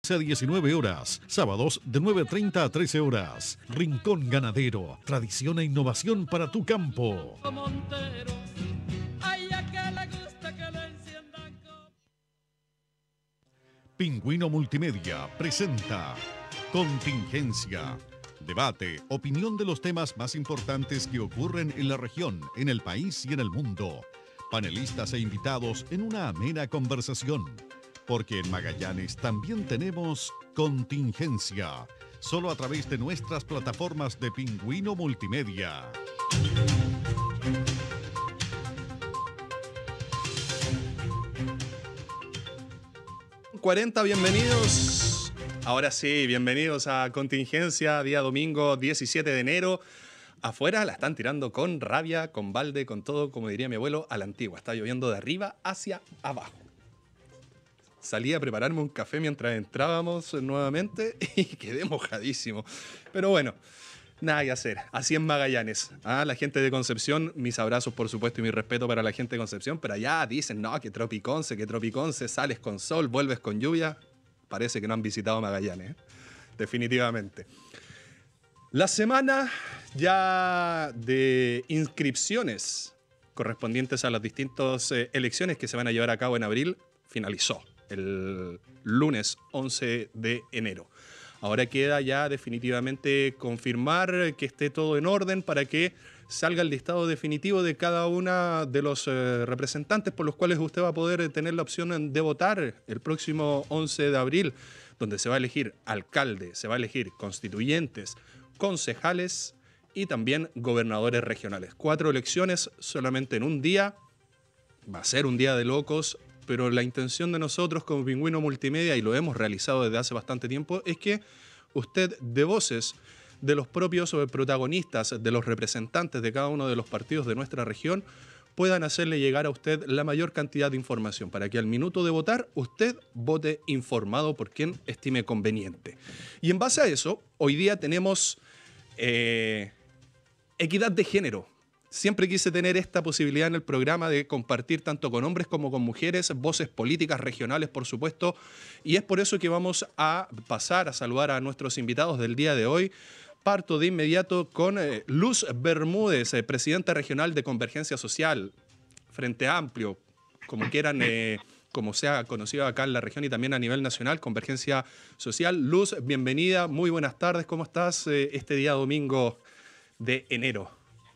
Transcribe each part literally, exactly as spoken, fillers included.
A diecinueve horas, sábados de nueve treinta a trece horas. Rincón Ganadero, tradición e innovación para tu campo. Pingüino Multimedia presenta Contingencia. Debate, opinión de los temas más importantes que ocurren en la región, en el país y en el mundo. Panelistas e invitados en una amena conversación. Porque en Magallanes también tenemos Contingencia, solo a través de nuestras plataformas de Pingüino Multimedia. cuarenta, bienvenidos. Ahora sí, bienvenidos a Contingencia, día domingo diecisiete de enero. Afuera la están tirando con rabia, con balde, con todo, como diría mi abuelo, a la antigua. Está lloviendo de arriba hacia abajo. Salí a prepararme un café mientras entrábamos nuevamente y quedé mojadísimo. Pero bueno, nada que hacer. Así en Magallanes. Ah, la gente de Concepción, mis abrazos por supuesto y mi respeto para la gente de Concepción, pero allá dicen, no, que Tropiconce, que Tropiconce, sales con sol, vuelves con lluvia. Parece que no han visitado Magallanes, ¿eh? Definitivamente. La semana ya de inscripciones correspondientes a las distintas eh, elecciones que se van a llevar a cabo en abril finalizó el lunes once de enero. Ahora queda ya definitivamente confirmar que esté todo en orden para que salga el listado definitivo de cada uno de los eh, representantes por los cuales usted va a poder tener la opción de votar el próximo once de abril, donde se va a elegir alcalde, se va a elegir constituyentes, concejales y también gobernadores regionales. Cuatro elecciones solamente en un día. Va a ser un día de locos, pero la intención de nosotros como Pingüino Multimedia, y lo hemos realizado desde hace bastante tiempo, es que usted, de voces de los propios protagonistas, de los representantes de cada uno de los partidos de nuestra región, puedan hacerle llegar a usted la mayor cantidad de información para que al minuto de votar usted vote informado por quien estime conveniente. Y en base a eso, hoy día tenemos eh, equidad de género. Siempre quise tener esta posibilidad en el programa de compartir tanto con hombres como con mujeres, voces políticas regionales, por supuesto, y es por eso que vamos a pasar a saludar a nuestros invitados del día de hoy. Parto de inmediato con eh, Luz Bermúdez, eh, presidenta regional de Convergencia Social, Frente Amplio, como quieran, eh, como sea conocido acá en la región y también a nivel nacional, Convergencia Social. Luz, bienvenida, muy buenas tardes, ¿cómo estás eh, este día domingo de enero?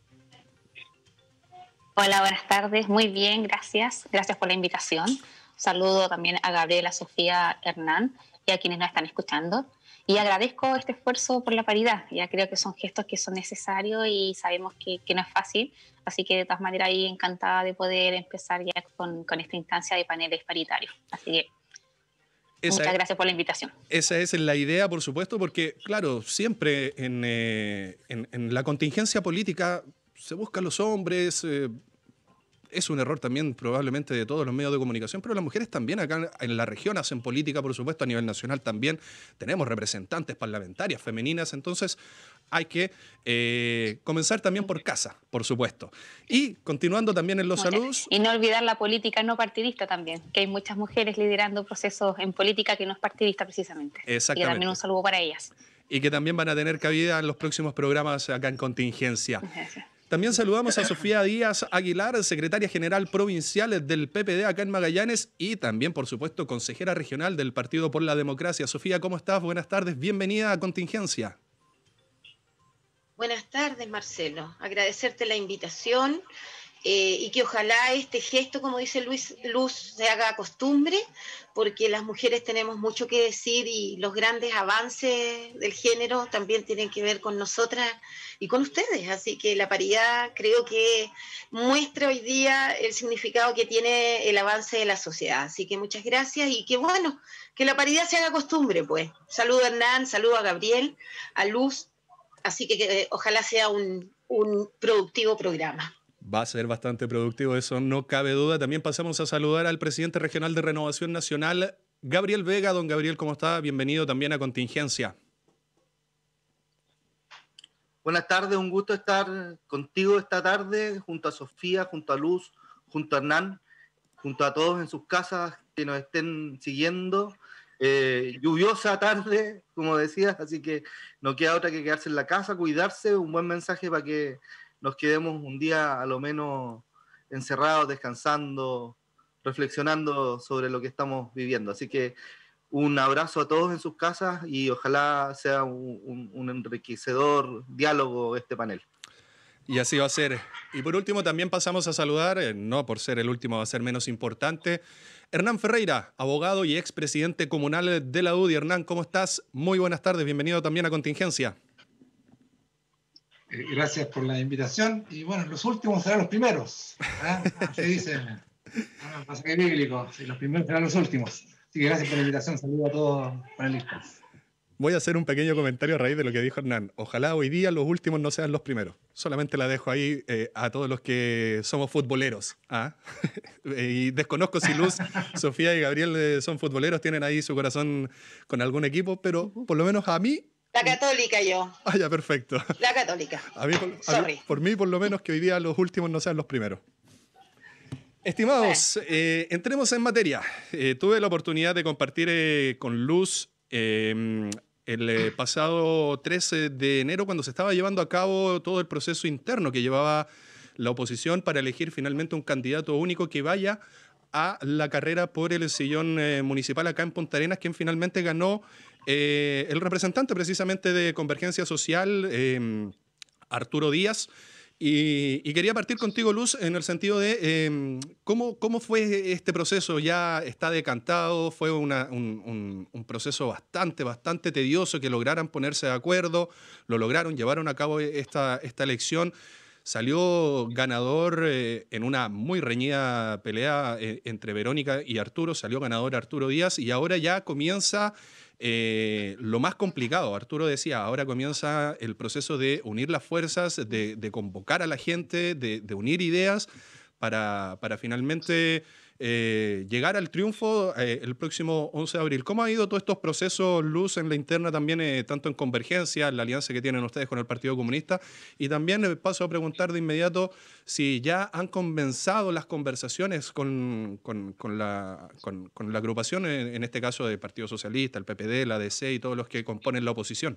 Hola, buenas tardes. Muy bien, gracias. Gracias por la invitación. Saludo también a Gabriela, Sofía, Hernán y a quienes nos están escuchando. Y agradezco este esfuerzo por la paridad. Ya creo que son gestos que son necesarios y sabemos que, que no es fácil. Así que de todas maneras ahí encantada de poder empezar ya con, con esta instancia de paneles paritarios. Así que esa muchas es, gracias por la invitación. Esa es la idea, por supuesto, porque claro, siempre en, eh, en, en la contingencia política se buscan los hombres, eh, es un error también probablemente de todos los medios de comunicación, pero las mujeres también acá en la región hacen política, por supuesto, a nivel nacional también tenemos representantes parlamentarias femeninas, entonces hay que eh, comenzar también por casa, por supuesto. Y continuando también en los Muchas. saludos... Y no olvidar la política no partidista también, que hay muchas mujeres liderando procesos en política que no es partidista precisamente. Exactamente. Y también un saludo para ellas. Y que también van a tener cabida en los próximos programas acá en Contingencia. Gracias. También saludamos a Sofía Díaz Aguilar, secretaria general provincial del P P D acá en Magallanes y también, por supuesto, consejera regional del Partido por la Democracia. Sofía, ¿cómo estás? Buenas tardes, bienvenida a Contingencia. Buenas tardes, Marcelo. Agradecerte la invitación eh, y que ojalá este gesto, como dice Luis, Luz, se haga costumbre, porque las mujeres tenemos mucho que decir y los grandes avances del género también tienen que ver con nosotras y con ustedes, así que la paridad creo que muestra hoy día el significado que tiene el avance de la sociedad, así que muchas gracias y que bueno, que la paridad se haga costumbre, pues. Saludo a Hernán, saludo a Gabriel, a Luz, así que, que ojalá sea un, un productivo programa. Va a ser bastante productivo, eso no cabe duda. También pasamos a saludar al presidente regional de Renovación Nacional, Gabriel Vega. Don Gabriel, ¿cómo está? Bienvenido también a Contingencia. Buenas tardes, un gusto estar contigo esta tarde, junto a Sofía, junto a Luz, junto a Hernán, junto a todos en sus casas que nos estén siguiendo. eh, lluviosa tarde, como decías, así que no queda otra que quedarse en la casa, cuidarse, un buen mensaje para que nos quedemos un día a lo menos encerrados, descansando, reflexionando sobre lo que estamos viviendo. Así que un abrazo a todos en sus casas y ojalá sea un, un, un enriquecedor diálogo este panel. Y así va a ser. Y por último también pasamos a saludar, eh, no por ser el último va a ser menos importante, Hernán Ferreira, abogado y expresidente comunal de la U D I. Hernán, ¿cómo estás? Muy buenas tardes, bienvenido también a Contingencia. Eh, gracias por la invitación. Y bueno, los últimos serán los primeros. ¿eh? Así dice un pasaje bíblico. Sí, los primeros serán los últimos. Así que gracias por la invitación. Saludos a todos panelistas. Voy a hacer un pequeño comentario a raíz de lo que dijo Hernán. Ojalá hoy día los últimos no sean los primeros. Solamente la dejo ahí eh, a todos los que somos futboleros. ¿ah? Y desconozco si Luz, Sofía y Gabriel eh, son futboleros, tienen ahí su corazón con algún equipo, pero por lo menos a mí... La Católica yo. Ah, ya, perfecto. La Católica. A mí, por, a mí, por mí, por lo menos, que hoy día los últimos no sean los primeros. Estimados, eh, entremos en materia. Eh, tuve la oportunidad de compartir eh, con Luz... Eh, el eh, pasado trece de enero, cuando se estaba llevando a cabo todo el proceso interno que llevaba la oposición para elegir finalmente un candidato único que vaya a la carrera por el sillón eh, municipal acá en Punta Arenas, quien finalmente ganó eh, el representante precisamente de Convergencia Social, eh, Arturo Díaz. Y, y quería partir contigo, Luz, en el sentido de eh, ¿cómo, cómo fue este proceso. Ya está decantado, fue una, un, un, un proceso bastante, bastante tedioso, que lograran ponerse de acuerdo, lo lograron, llevaron a cabo esta, esta elección. Salió ganador eh, en una muy reñida pelea eh, entre Verónica y Arturo, salió ganador Arturo Díaz y ahora ya comienza... Eh, lo más complicado, Arturo decía, ahora comienza el proceso de unir las fuerzas, de, de convocar a la gente, de, de unir ideas para, para finalmente eh, llegar al triunfo eh, el próximo once de abril. ¿Cómo ha ido todos estos procesos, Luz, en la interna también, eh, tanto en Convergencia, en la alianza que tienen ustedes con el Partido Comunista? Y también eh, paso a preguntar de inmediato si ya han comenzado las conversaciones con, con, con, la, con, con la agrupación, en, en este caso del Partido Socialista, el P P D, la D C y todos los que componen la oposición.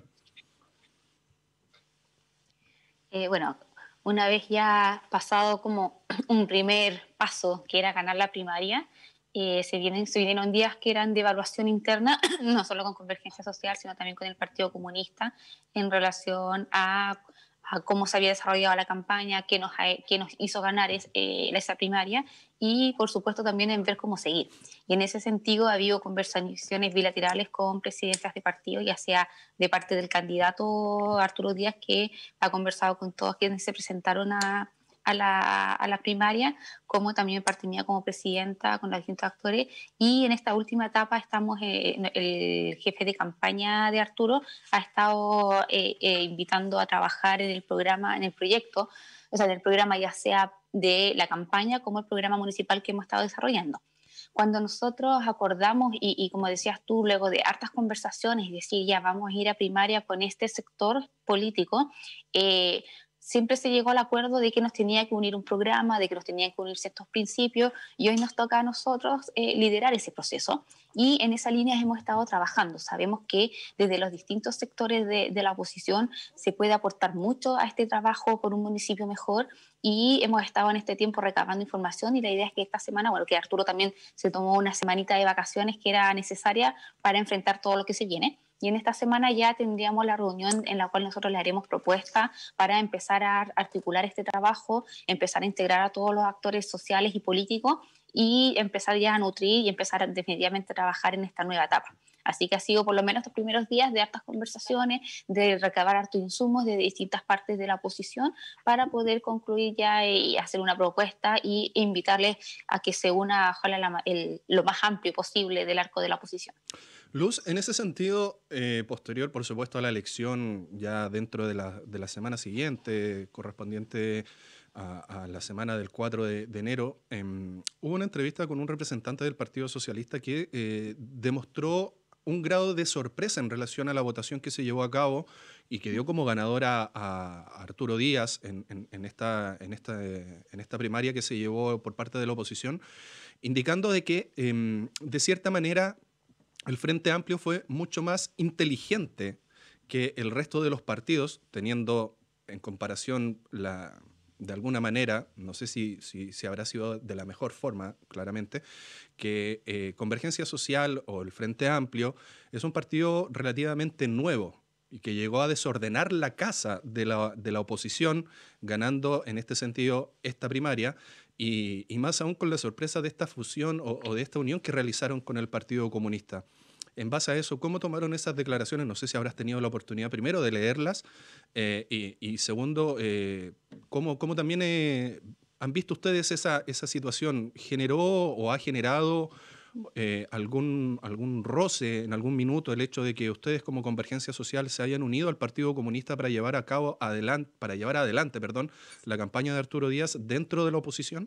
Eh, bueno, una vez ya pasado como un primer paso, que era ganar la primaria, eh, se, vienen, se vinieron días que eran de evaluación interna, no solo con Convergencia Social, sino también con el Partido Comunista, en relación a, a cómo se había desarrollado la campaña, qué nos, qué nos hizo ganar es, eh, esa primaria, y por supuesto también en ver cómo seguir. Y en ese sentido ha habido conversaciones bilaterales con presidentas de partido, ya sea de parte del candidato Arturo Díaz, que ha conversado con todos quienes se presentaron a, a, la, a la primaria, como también parte mía como presidenta con los distintos actores. Y en esta última etapa estamos, eh, el jefe de campaña de Arturo ha estado eh, eh, invitando a trabajar en el programa, en el proyecto, o sea, en el programa ya sea de la campaña como el programa municipal que hemos estado desarrollando. Cuando nosotros acordamos, y, y como decías tú, luego de hartas conversaciones, y decir, ya vamos a ir a primaria con este sector político, eh, siempre se llegó al acuerdo de que nos tenía que unir un programa, de que nos tenían que unir ciertos principios, y hoy nos toca a nosotros eh, liderar ese proceso. Y en esa línea hemos estado trabajando. Sabemos que desde los distintos sectores de, de la oposición se puede aportar mucho a este trabajo por un municipio mejor, y hemos estado en este tiempo recabando información, y la idea es que esta semana, bueno, que Arturo también se tomó una semanita de vacaciones que era necesaria para enfrentar todo lo que se viene. Y en esta semana ya tendríamos la reunión en la cual nosotros le haremos propuestas para empezar a articular este trabajo, empezar a integrar a todos los actores sociales y políticos y empezar ya a nutrir y empezar definitivamente a trabajar en esta nueva etapa. Así que ha sido por lo menos estos primeros días de hartas conversaciones, de recabar hartos insumos de distintas partes de la oposición para poder concluir ya y hacer una propuesta y invitarles a que se una, ojalá, la, el, lo más amplio posible del arco de la oposición. Luz, en ese sentido, eh, posterior, por supuesto, a la elección, ya dentro de la, de la semana siguiente, correspondiente a, a la semana del cuatro de, de enero, eh, hubo una entrevista con un representante del Partido Socialista que eh, demostró un grado de sorpresa en relación a la votación que se llevó a cabo y que dio como ganadora a Arturo Díaz en, en, en, esta, en, esta, en esta primaria que se llevó por parte de la oposición, indicando de que, eh, de cierta manera, el Frente Amplio fue mucho más inteligente que el resto de los partidos, teniendo en comparación la, de alguna manera, no sé si, si, si habrá sido de la mejor forma, claramente, que eh, Convergencia Social o el Frente Amplio es un partido relativamente nuevo y que llegó a desordenar la casa de la, de la oposición, ganando en este sentido esta primaria, y, y más aún con la sorpresa de esta fusión o, o de esta unión que realizaron con el Partido Comunista. En base a eso, ¿cómo tomaron esas declaraciones? No sé si habrás tenido la oportunidad, primero, de leerlas, eh, y, y segundo, eh, ¿cómo, cómo también eh, han visto ustedes esa, esa situación? ¿Generó o ha generado eh, algún, algún roce en algún minuto el hecho de que ustedes como Convergencia Social se hayan unido al Partido Comunista para llevar a cabo adelante, para llevar adelante, perdón, la campaña de Arturo Díaz dentro de la oposición?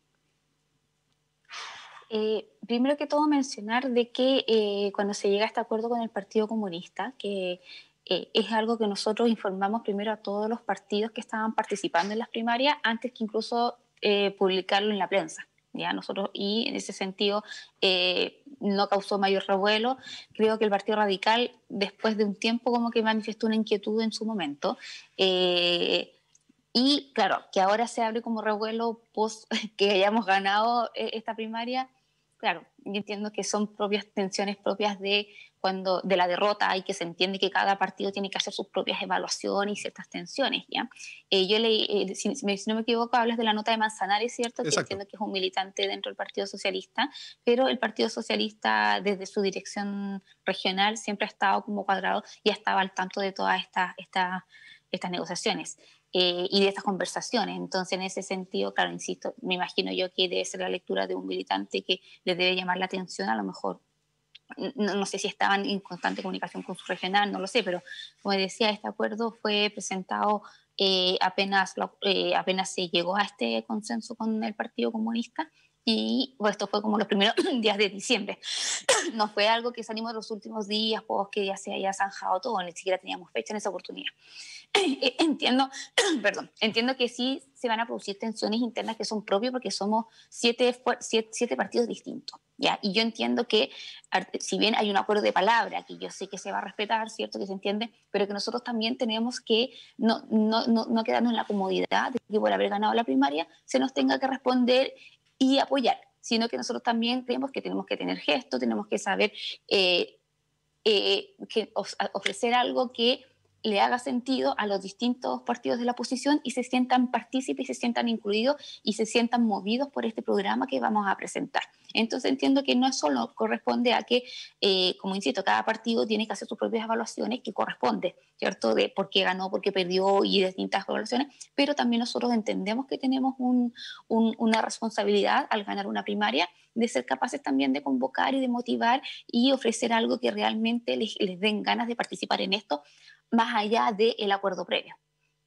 Eh, primero que todo mencionar de que eh, cuando se llega a este acuerdo con el Partido Comunista, que eh, es algo que nosotros informamos primero a todos los partidos que estaban participando en las primarias antes que incluso eh, publicarlo en la prensa. ¿Ya? Nosotros, y en ese sentido eh, no causó mayor revuelo. Creo que el Partido Radical, después de un tiempo, como que manifestó una inquietud en su momento. Eh, Y claro, que ahora se abre como revuelo post que hayamos ganado esta primaria. Claro, yo entiendo que son propias tensiones propias de cuando de la derrota y que se entiende que cada partido tiene que hacer sus propias evaluaciones y ciertas tensiones, ¿ya? Eh, yo leí, eh, si, si no me equivoco, hablas de la nota de Manzanares, ¿cierto? Que Exacto. entiendo que es un militante dentro del Partido Socialista, pero el Partido Socialista desde su dirección regional siempre ha estado como cuadrado y estaba al tanto de todas estas esta, estas negociaciones. Eh, y de estas conversaciones. Entonces, en ese sentido, claro, insisto, me imagino yo que debe ser la lectura de un militante que le debe llamar la atención, a lo mejor, no, no sé si estaban en constante comunicación con su regional, no lo sé, pero como decía, este acuerdo fue presentado eh, apenas, eh, apenas se llegó a este consenso con el Partido Comunista, y pues, esto fue como los primeros días de diciembre. No fue algo que salimos los últimos días, pues que ya se haya zanjado todo, ni siquiera teníamos fecha en esa oportunidad. Entiendo, perdón, entiendo que sí se van a producir tensiones internas que son propias porque somos siete, siete, siete partidos distintos, ¿ya? Y yo entiendo que si bien hay un acuerdo de palabra que yo sé que se va a respetar, cierto, que se entiende, pero que nosotros también tenemos que no, no, no, no quedarnos en la comodidad de que por haber ganado la primaria se nos tenga que responder y apoyar, sino que nosotros también creemos que tenemos que tener gesto, tenemos que saber eh, eh, que ofrecer algo que le haga sentido a los distintos partidos de la oposición y se sientan partícipes, y se sientan incluidos y se sientan movidos por este programa que vamos a presentar. Entonces entiendo que no solo corresponde a que, eh, como insisto, cada partido tiene que hacer sus propias evaluaciones que corresponde, ¿cierto? De por qué ganó, por qué perdió y distintas evaluaciones, pero también nosotros entendemos que tenemos un, un, una responsabilidad al ganar una primaria de ser capaces también de convocar y de motivar y ofrecer algo que realmente les, les den ganas de participar en esto, más allá del acuerdo previo.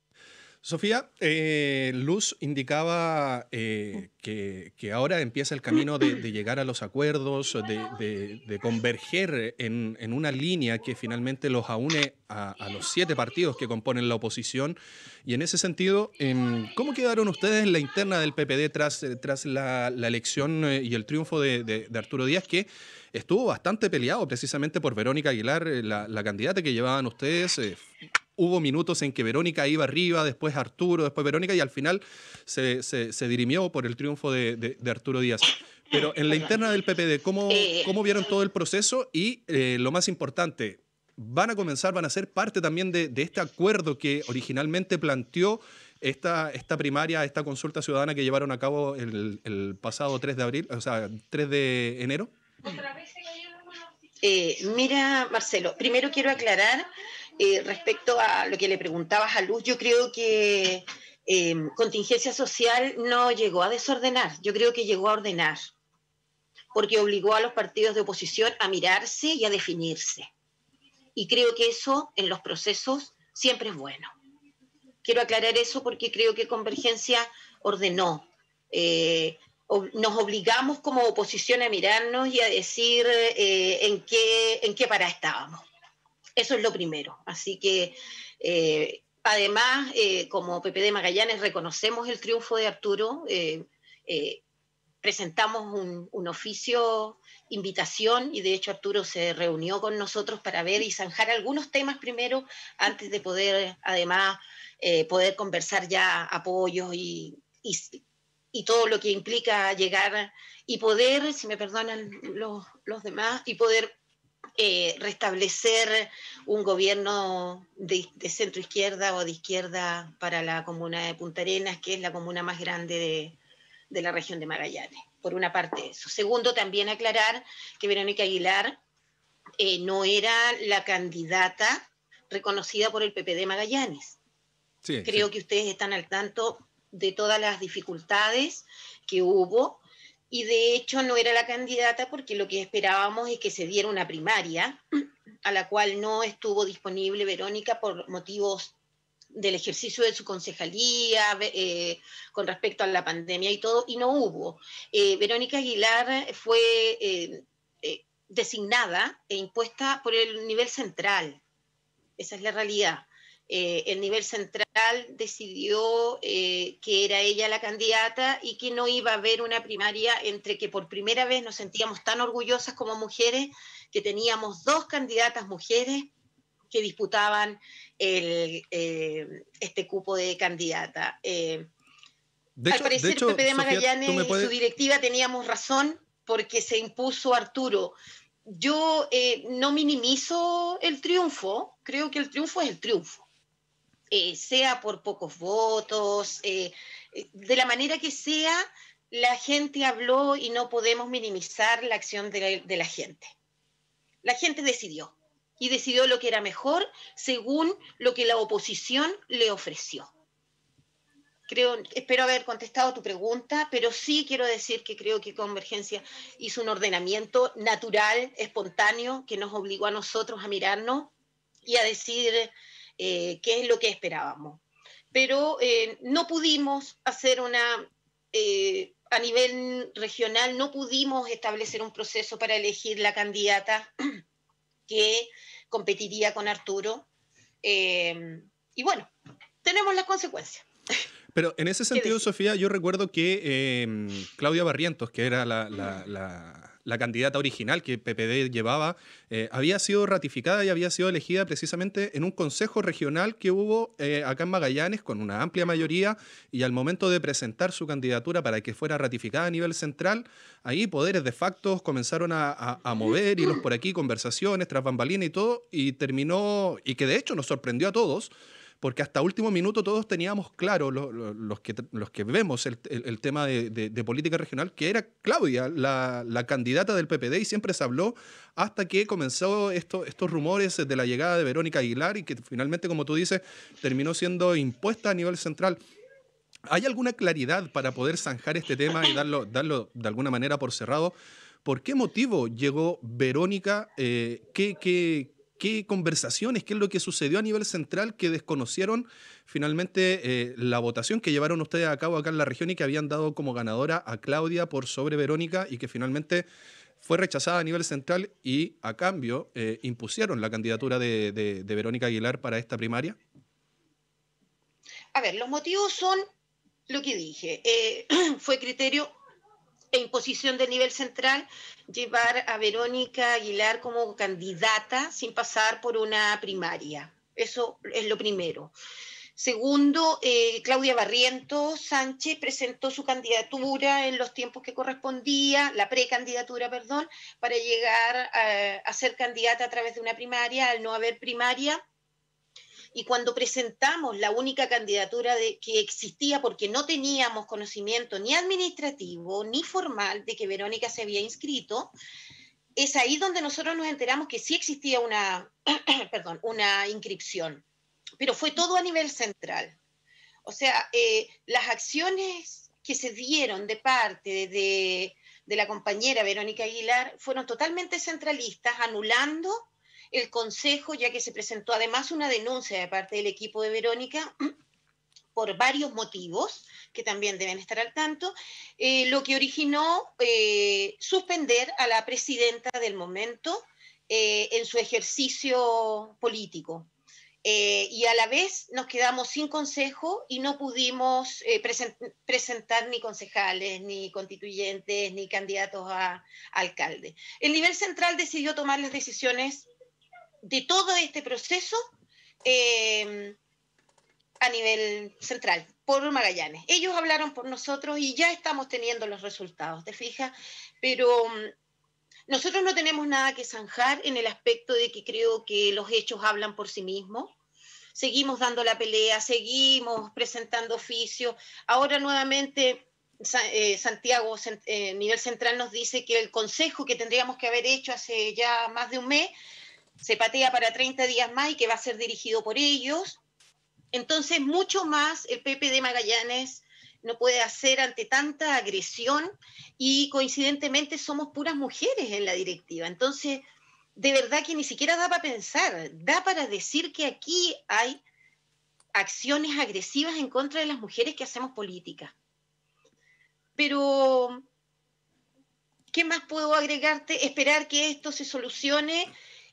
Sofía, eh, Luz indicaba eh, que, que ahora empieza el camino de, de llegar a los acuerdos, de, de, de converger en, en una línea que finalmente los aúne a, a los siete partidos que componen la oposición. Y en ese sentido, ¿cómo quedaron ustedes en la interna del P P D tras, tras la, la elección y el triunfo de, de, de Arturo Díaz, que estuvo bastante peleado precisamente por Verónica Aguilar, la, la candidata que llevaban ustedes? Eh, Hubo minutos en que Verónica iba arriba, después Arturo, después Verónica, y al final se, se, se dirimió por el triunfo de, de, de Arturo Díaz. Pero en la interna del P P D, ¿cómo, cómo vieron todo el proceso? Y eh, lo más importante, ¿van a comenzar, van a ser parte también de, de este acuerdo que originalmente planteó esta, esta primaria, esta consulta ciudadana que llevaron a cabo el, el pasado tres de abril, o sea, tres de enero? Eh, mira, Marcelo, primero quiero aclarar eh, respecto a lo que le preguntabas a Luz. Yo creo que eh, Contingencia Social no llegó a desordenar, yo creo que llegó a ordenar, porque obligó a los partidos de oposición a mirarse y a definirse. Y creo que eso en los procesos siempre es bueno. Quiero aclarar eso porque creo que Convergencia ordenó. Eh, nos obligamos como oposición a mirarnos y a decir eh, en qué, en qué parada estábamos. Eso es lo primero. Así que, eh, además, eh, como P P D Magallanes reconocemos el triunfo de Arturo, eh, eh, presentamos un, un oficio, invitación, y de hecho Arturo se reunió con nosotros para ver y zanjar algunos temas primero, antes de poder, además, eh, poder conversar ya apoyos y, y, y todo lo que implica llegar y poder, si me perdonan los, los demás, y poder eh, restablecer un gobierno de, de centro izquierda o de izquierda para la comuna de Punta Arenas, que es la comuna más grande de, de la región de Magallanes. Por una parte eso. Segundo, también aclarar que Verónica Aguilar eh, no era la candidata reconocida por el P P D Magallanes. Sí, Creo sí. que ustedes están al tanto de todas las dificultades que hubo, y de hecho no era la candidata porque lo que esperábamos es que se diera una primaria, a la cual no estuvo disponible Verónica por motivos del ejercicio de su concejalía, eh, con respecto a la pandemia y todo, y no hubo. Eh, Verónica Aguilar fue eh, eh, designada e impuesta por el nivel central. Esa es la realidad. Eh, el nivel central decidió eh, que era ella la candidata y que no iba a haber una primaria, entre que por primera vez nos sentíamos tan orgullosas como mujeres, que teníamos dos candidatas mujeres que disputaban el, eh, este cupo de candidata. Eh, de hecho, al parecer, de hecho, P P D Magallanes Sofía, puedes... y su directiva teníamos razón, porque se impuso Arturo. Yo eh, no minimizo el triunfo, creo que el triunfo es el triunfo. Eh, sea por pocos votos, eh, de la manera que sea, la gente habló y no podemos minimizar la acción de la, de la gente. La gente decidió, y decidió lo que era mejor según lo que la oposición le ofreció. Creo, espero haber contestado tu pregunta, pero sí quiero decir que creo que Convergencia hizo un ordenamiento natural, espontáneo, que nos obligó a nosotros a mirarnos y a decir eh, qué es lo que esperábamos. Pero eh, no pudimos hacer una... Eh, a nivel regional no pudimos establecer un proceso para elegir la candidata que competiría con Arturo. Eh, y bueno, tenemos las consecuencias. Pero en ese sentido, Sofía, yo recuerdo que eh, Claudia Barrientos, que era la, la, la, la candidata original que P P D llevaba, eh, había sido ratificada y había sido elegida precisamente en un consejo regional que hubo eh, acá en Magallanes con una amplia mayoría, y al momento de presentar su candidatura para que fuera ratificada a nivel central, ahí poderes de facto comenzaron a, a, a mover hilos por aquí, conversaciones tras bambalinas y todo, y terminó, y que de hecho nos sorprendió a todos, porque hasta último minuto todos teníamos claro, lo, lo, los, que, los que vemos el, el, el tema de, de, de política regional, que era Claudia, la, la candidata del P P D, y siempre se habló hasta que comenzó esto, estos rumores de la llegada de Verónica Aguilar, y que finalmente, como tú dices, terminó siendo impuesta a nivel central. ¿Hay alguna claridad para poder zanjar este tema y darlo, darlo de alguna manera por cerrado? ¿Por qué motivo llegó Verónica? Eh, ¿qué, qué, ¿Qué conversaciones, qué es lo que sucedió a nivel central que desconocieron finalmente eh, la votación que llevaron ustedes a cabo acá en la región y que habían dado como ganadora a Claudia por sobre Verónica, y que finalmente fue rechazada a nivel central y a cambio eh, impusieron la candidatura de, de, de Verónica Aguilar para esta primaria? A ver, los motivos son lo que dije. Eh, fue criterio e imposición del nivel central llevar a Verónica Aguilar como candidata sin pasar por una primaria. Eso es lo primero. Segundo, eh, Claudia Barrientos Sánchez presentó su candidatura en los tiempos que correspondía, la precandidatura, perdón, para llegar a, a ser candidata a través de una primaria. Al no haber primaria, y cuando presentamos la única candidatura de, que existía, porque no teníamos conocimiento ni administrativo ni formal de que Verónica se había inscrito, es ahí donde nosotros nos enteramos que sí existía una, perdón, una inscripción, pero fue todo a nivel central. O sea, eh, las acciones que se dieron de parte de, de la compañera Verónica Aguilar fueron totalmente centralistas, anulando el Consejo, ya que se presentó además una denuncia de parte del equipo de Verónica por varios motivos, que también deben estar al tanto, eh, lo que originó eh, suspender a la presidenta del momento eh, en su ejercicio político. Eh, y a la vez nos quedamos sin consejo y no pudimos eh, present presentar ni concejales, ni constituyentes, ni candidatos a, a alcalde. El nivel central decidió tomar las decisiones de todo este proceso eh, a nivel central, por Magallanes. Ellos hablaron por nosotros y ya estamos teniendo los resultados, ¿te fijas? Pero nosotros no tenemos nada que zanjar en el aspecto de que creo que los hechos hablan por sí mismos. Seguimos dando la pelea, seguimos presentando oficios. Ahora nuevamente eh, Santiago, eh, nivel central, nos dice que el consejo que tendríamos que haber hecho hace ya más de un mes se patea para treinta días más y que va a ser dirigido por ellos. Entonces, mucho más el P P de Magallanes no puede hacer ante tanta agresión y coincidentemente somos puras mujeres en la directiva. Entonces, de verdad que ni siquiera da para pensar, da para decir que aquí hay acciones agresivas en contra de las mujeres que hacemos política. Pero, ¿qué más puedo agregarte? Esperar que esto se solucione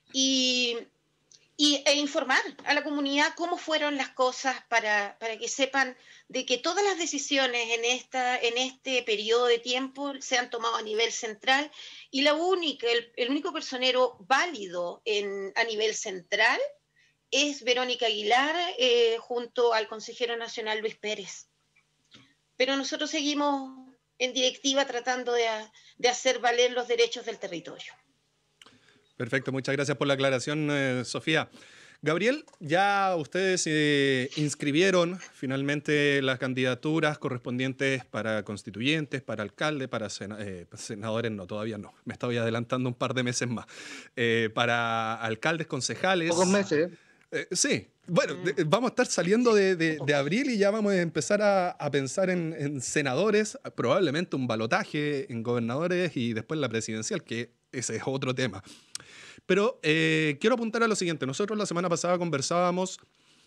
y, y, e informar a la comunidad cómo fueron las cosas para, para que sepan de que todas las decisiones en, esta, en este periodo de tiempo se han tomado a nivel central y la única, el, el único personero válido en, a nivel central es Verónica Aguilar eh, junto al consejero nacional Luis Pérez. Pero nosotros seguimos en directiva tratando de, de hacer valer los derechos del territorio. Perfecto, muchas gracias por la aclaración, eh, Sofía. Gabriel, ya ustedes eh, inscribieron finalmente las candidaturas correspondientes para constituyentes, para alcalde, para sena eh, senadores, no, todavía no, me estoy adelantando un par de meses más, eh, para alcaldes, concejales. Pocos meses. Eh, sí, bueno, de, vamos a estar saliendo de, de, de abril y ya vamos a empezar a, a pensar en, en senadores, probablemente un balotaje en gobernadores y después la presidencial, que ese es otro tema. Pero eh, quiero apuntar a lo siguiente. Nosotros la semana pasada conversábamos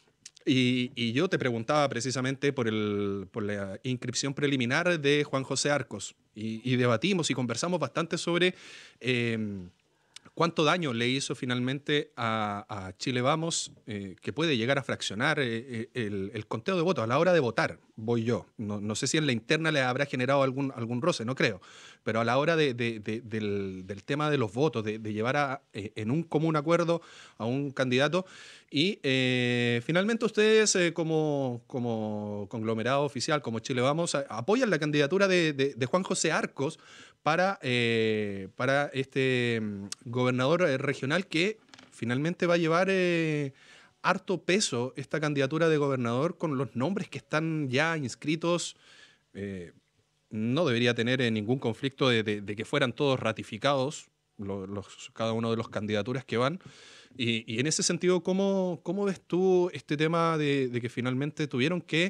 y, y yo te preguntaba precisamente por, el, por la inscripción preliminar de Juan José Arcos y, y debatimos y conversamos bastante sobre eh, cuánto daño le hizo finalmente a, a Chile Vamos, eh, que puede llegar a fraccionar eh, el, el conteo de votos a la hora de votar, voy yo. No, no sé si en la interna le habrá generado algún, algún roce, no creo, pero a la hora de, de, de, del, del tema de los votos, de, de llevar a, eh, en un común acuerdo a un candidato, y eh, finalmente ustedes eh, como, como conglomerado oficial, como Chile Vamos, apoyan la candidatura de, de, de Juan José Arcos, para, eh, para este gobernador regional que finalmente va a llevar eh, harto peso esta candidatura de gobernador con los nombres que están ya inscritos. Eh, no debería tener eh, ningún conflicto de, de, de que fueran todos ratificados, los, los, cada uno de las candidaturas que van. Y, y en ese sentido, ¿cómo, cómo ves tú este tema de, de que finalmente tuvieron que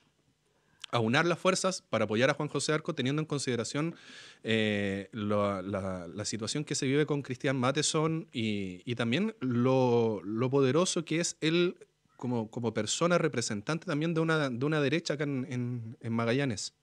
aunar las fuerzas para apoyar a Juan José Arcos, teniendo en consideración eh, lo, la, la situación que se vive con Cristian Matheson y, y también lo, lo poderoso que es él como, como persona representante también de una, de una derecha acá en, en, en Magallanes?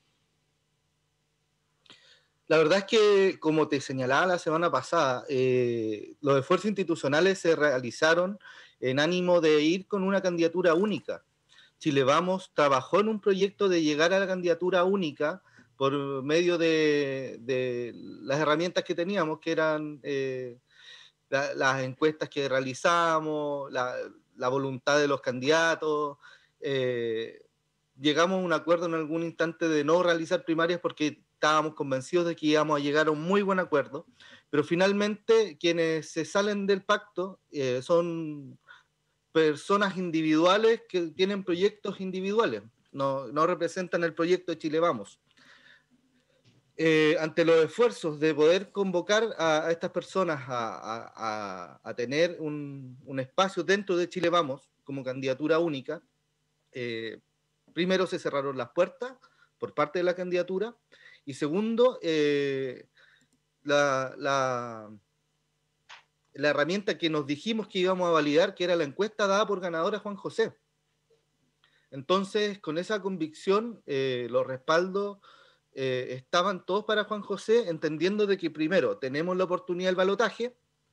La verdad es que, como te señalaba la semana pasada, eh, los esfuerzos institucionales se realizaron en ánimo de ir con una candidatura única. Chile Vamos trabajó en un proyecto de llegar a la candidatura única por medio de, de las herramientas que teníamos, que eran eh, la, las encuestas que realizamos, la, la voluntad de los candidatos. Eh, llegamos a un acuerdo en algún instante de no realizar primarias porque estábamos convencidos de que íbamos a llegar a un muy buen acuerdo, pero finalmente quienes se salen del pacto eh, son personas individuales que tienen proyectos individuales, no, no representan el proyecto de Chile Vamos. Eh, ante los esfuerzos de poder convocar a, a estas personas a, a, a tener un, un espacio dentro de Chile Vamos como candidatura única, eh, primero se cerraron las puertas por parte de la candidatura y segundo, eh, la... la la herramienta que nos dijimos que íbamos a validar, que era la encuesta dada por ganador a Juan José. Entonces, con esa convicción, eh, los respaldos eh, estaban todos para Juan José, entendiendo de que primero tenemos la oportunidad del balotaje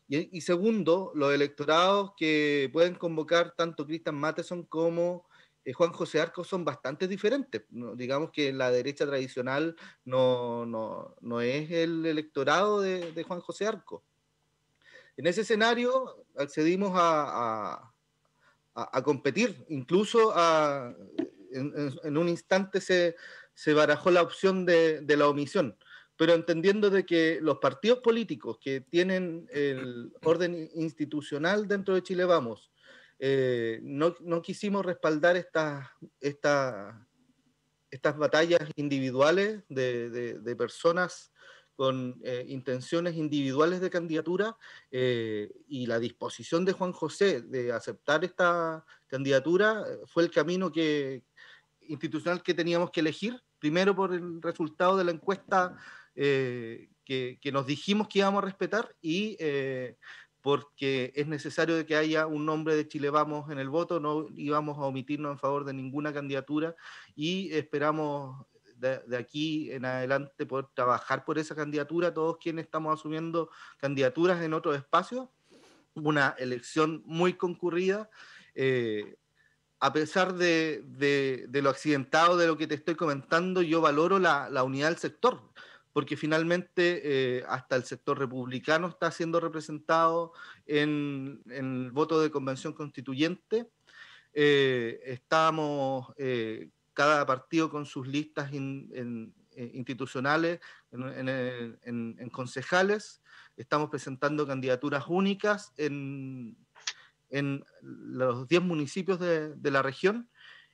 Y, y segundo, los electorados que pueden convocar tanto Cristian Matheson como eh, Juan José Arcos son bastante diferentes. ¿No? Digamos que la derecha tradicional no, no, no es el electorado de, de Juan José Arcos. En ese escenario accedimos a, a, a, a competir, incluso a, en, en, en un instante se, se barajó la opción de, de la omisión, pero entendiendo de que los partidos políticos que tienen el orden institucional dentro de Chile Vamos, eh, no, no quisimos respaldar estas esta, estas batallas individuales de, de, de personas con eh, intenciones individuales de candidatura, eh, y la disposición de Juan José de aceptar esta candidatura fue el camino que, institucional que teníamos que elegir, primero por el resultado de la encuesta eh, que, que nos dijimos que íbamos a respetar, y eh, porque es necesario de que haya un nombre de Chile Vamos en el voto, no íbamos a omitirnos en favor de ninguna candidatura, y esperamos de, de aquí en adelante poder trabajar por esa candidatura, todos quienes estamos asumiendo candidaturas en otros espacios, una elección muy concurrida, eh, a pesar de, de, de lo accidentado de lo que te estoy comentando, yo valoro la, la unidad del sector, porque finalmente eh, hasta el sector republicano está siendo representado en, en el voto de convención constituyente. Eh, estamos eh, cada partido con sus listas in, in, in, institucionales, en, en, en, en concejales. Estamos presentando candidaturas únicas en, en los diez municipios de, de la región,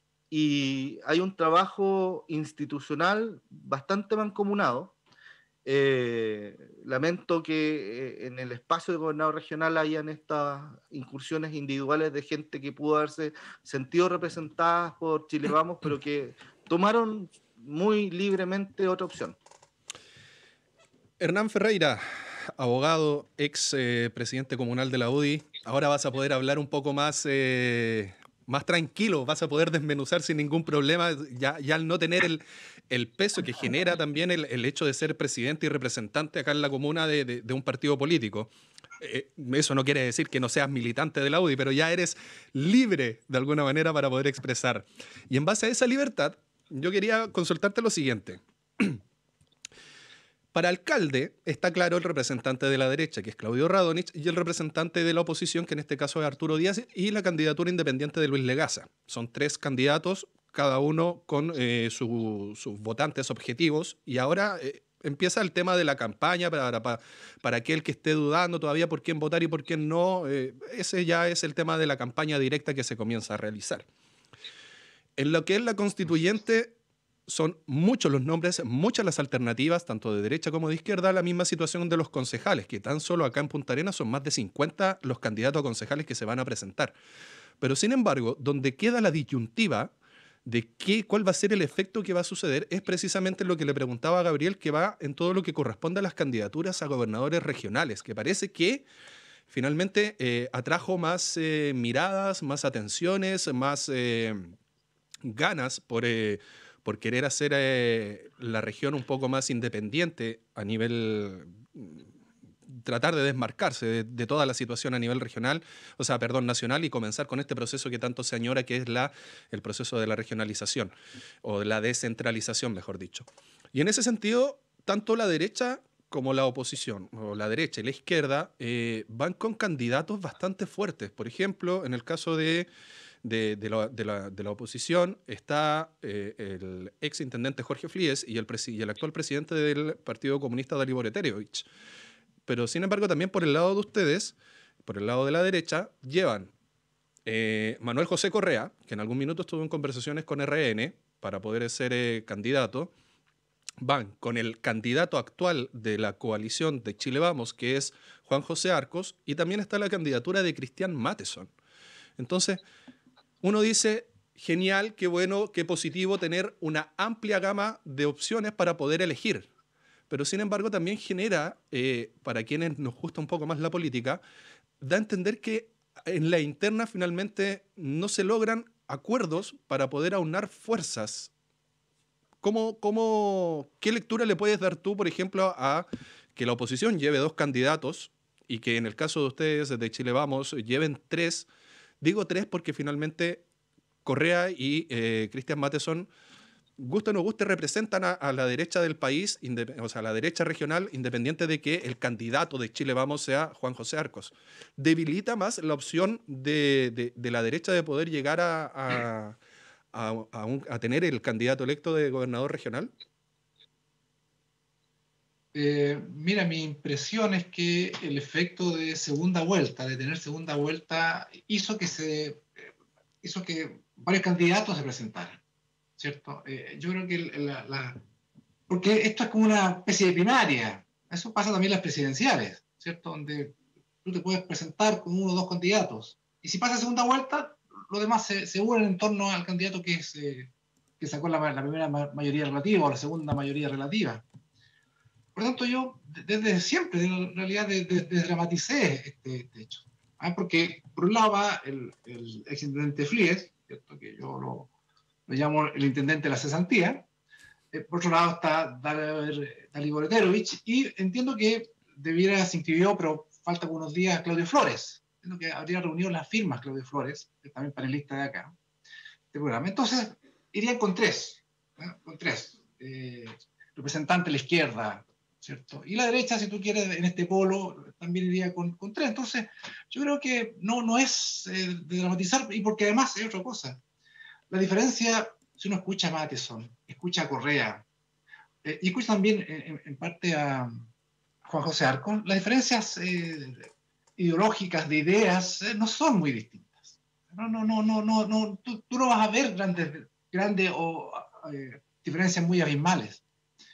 y hay un trabajo institucional bastante mancomunado. Eh, lamento que eh, en el espacio de gobernador regional hayan estas incursiones individuales de gente que pudo haberse sentido representadas por Chile Vamos, pero que tomaron muy libremente otra opción. Hernán Ferreira, abogado, ex eh, presidente comunal de la U D I, ahora vas a poder hablar un poco más, eh, más tranquilo, vas a poder desmenuzar sin ningún problema, ya, ya al no tener el, el peso que genera también el, el hecho de ser presidente y representante acá en la comuna de, de, de un partido político. Eh, eso no quiere decir que no seas militante de la U D I, pero ya eres libre de alguna manera para poder expresar. Y en base a esa libertad, yo quería consultarte lo siguiente. Para alcalde está claro el representante de la derecha, que es Claudio Radonich, y el representante de la oposición, que en este caso es Arturo Díaz, y la candidatura independiente de Luis Legaza. Son tres candidatos, cada uno con eh, su, sus votantes objetivos, y ahora eh, empieza el tema de la campaña para, para, para aquel que esté dudando todavía por quién votar y por quién no. Eh, ese ya es el tema de la campaña directa que se comienza a realizar. En lo que es la constituyente, son muchos los nombres, muchas las alternativas, tanto de derecha como de izquierda, la misma situación de los concejales, que tan solo acá en Punta Arenas son más de cincuenta los candidatos a concejales que se van a presentar. Pero sin embargo, donde queda la disyuntiva de qué, cuál va a ser el efecto que va a suceder, es precisamente lo que le preguntaba a Gabriel, que va en todo lo que corresponde a las candidaturas a gobernadores regionales, que parece que finalmente eh, atrajo más eh, miradas, más atenciones, más eh, ganas por... Eh, por querer hacer eh, la región un poco más independiente a nivel, tratar de desmarcarse de, de toda la situación a nivel regional, o sea, perdón, nacional, y comenzar con este proceso que tanto se añora, que es la, el proceso de la regionalización, o de la descentralización, mejor dicho. Y en ese sentido, tanto la derecha como la oposición, o la derecha y la izquierda, eh, van con candidatos bastante fuertes. Por ejemplo, en el caso de... De, de, la, de, la, de la oposición está eh, el ex intendente Jorge Flies y el, y el actual presidente del Partido Comunista Dalibor Eterovich. Pero sin embargo también por el lado de ustedes, por el lado de la derecha, llevan eh, Manuel José Correa, que en algún minuto estuvo en conversaciones con R N para poder ser eh, candidato, van con el candidato actual de la coalición de Chile Vamos, que es Juan José Arcos, y también está la candidatura de Cristian Matheson. Entonces, uno dice, genial, qué bueno, qué positivo tener una amplia gama de opciones para poder elegir. Pero sin embargo también genera, eh, para quienes nos gusta un poco más la política, da a entender que en la interna finalmente no se logran acuerdos para poder aunar fuerzas. ¿Cómo, cómo, ¿Qué lectura le puedes dar tú, por ejemplo, a que la oposición lleve dos candidatos y que en el caso de ustedes de Chile Vamos lleven tres. Digo tres porque finalmente Correa y eh, Cristian Matheson, guste o no guste, representan a, a la derecha del país, o sea, a la derecha regional, independiente de que el candidato de Chile Vamos sea Juan José Arcos. ¿Debilita más la opción de, de, de la derecha de poder llegar a, a, a, a, un, a tener el candidato electo de gobernador regional? Eh, mira, mi impresión es que el efecto de segunda vuelta, de tener segunda vuelta, hizo que, se, hizo que varios candidatos se presentaran. ¿Cierto? Eh, yo creo que la, la, porque esto es como una especie de primaria, eso pasa también en las presidenciales, ¿cierto? Donde tú te puedes presentar con uno o dos candidatos, y si pasa segunda vuelta, los demás se, se unen en torno al candidato que, es, eh, que sacó la, la primera mayoría relativa o la segunda mayoría relativa. Por lo tanto, yo desde siempre, en realidad, desdramaticé este, este hecho. ¿Ah? Porque, por un lado, va el, el exintendente Flies, ¿cierto? Que yo lo lo llamo el intendente de la cesantía. Eh, por otro lado está Dalibor Eterovich, y entiendo que debiera, se inscribió, pero falta unos días, Claudio Flores. Entiendo que habría reunido las firmas Claudio Flores, que es también panelista de acá, este programa. Entonces, irían con tres, ¿eh? con tres eh, representantes de la izquierda, ¿cierto? Y la derecha, si tú quieres, en este polo, también iría con, con tres. Entonces, yo creo que no, no es eh, de dramatizar, y porque además hay otra cosa. La diferencia, si uno escucha a Matheson, escucha a Correa, eh, y escucha también en, en parte a Juan José Arcos, las diferencias eh, ideológicas, de ideas, eh, no son muy distintas. No, no, no, no, no, no tú, tú no vas a ver grandes, grandes o eh, diferencias muy abismales.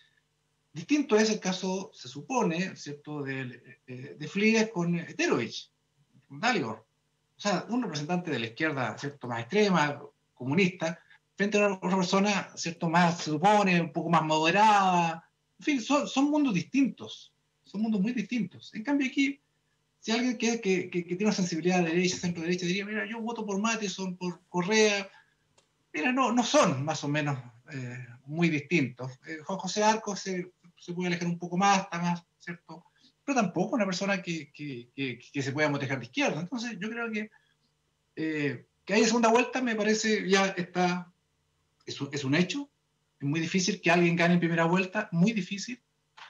Distinto es el caso, se supone, ¿cierto?, de, de, de Flies con Eterovich, con Dalibor. O sea, un representante de la izquierda, ¿cierto?, más extrema, comunista, frente a otra persona, ¿cierto?, más, se supone, un poco más moderada. En fin, son, son mundos distintos, son mundos muy distintos. En cambio aquí, si alguien que, que, que, que tiene una sensibilidad de derecha, centro-derecha, diría, mira, yo voto por Matheson, por Correa, mira, no, no son más o menos eh, muy distintos. Eh, Juan José Arcos se, se puede alejar un poco más, está más, ¿cierto?, pero tampoco una persona que, que, que, que se pueda motejar de izquierda. Entonces yo creo que eh, que haya segunda vuelta me parece ya está, es un, es un hecho. Es muy difícil que alguien gane en primera vuelta, muy difícil.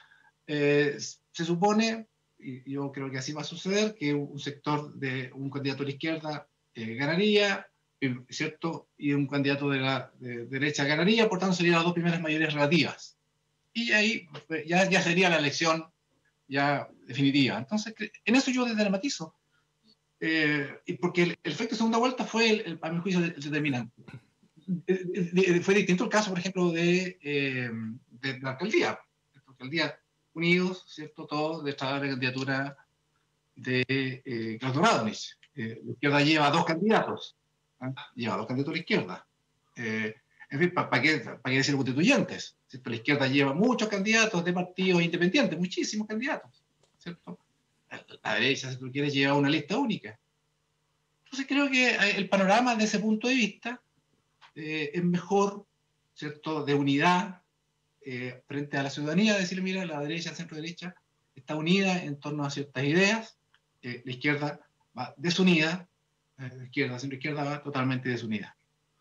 Eh, se supone, y yo creo que así va a suceder, que un sector de un candidato de la izquierda eh, ganaría, ¿cierto? Y un candidato de la de derecha ganaría, por tanto serían las dos primeras mayorías relativas. Y ahí ya, ya sería la elección ya definitiva. Entonces, en eso yo desdramatizo. Eh, porque el, el efecto de segunda vuelta fue, el, el, a mi juicio, el determinante. Eh, eh, fue distinto el caso, por ejemplo, de, eh, de la alcaldía. La alcaldía Unidos, ¿cierto? Todos detrás de la candidatura de eh, Claudio Radonich. Eh, la izquierda lleva dos candidatos. ¿eh? Lleva dos candidatos a la izquierda. Eh, en fin, ¿para pa qué, pa qué decir constituyentes? ¿Cierto? La izquierda lleva muchos candidatos de partidos independientes, muchísimos candidatos, ¿cierto? La derecha, si tú quieres, lleva una lista única. Entonces creo que el panorama desde ese punto de vista eh, es mejor, ¿cierto?, de unidad eh, frente a la ciudadanía, decirle, mira, la derecha, el centro derecha está unida en torno a ciertas ideas, eh, la izquierda va desunida, eh, la izquierda, la centro izquierda va totalmente desunida.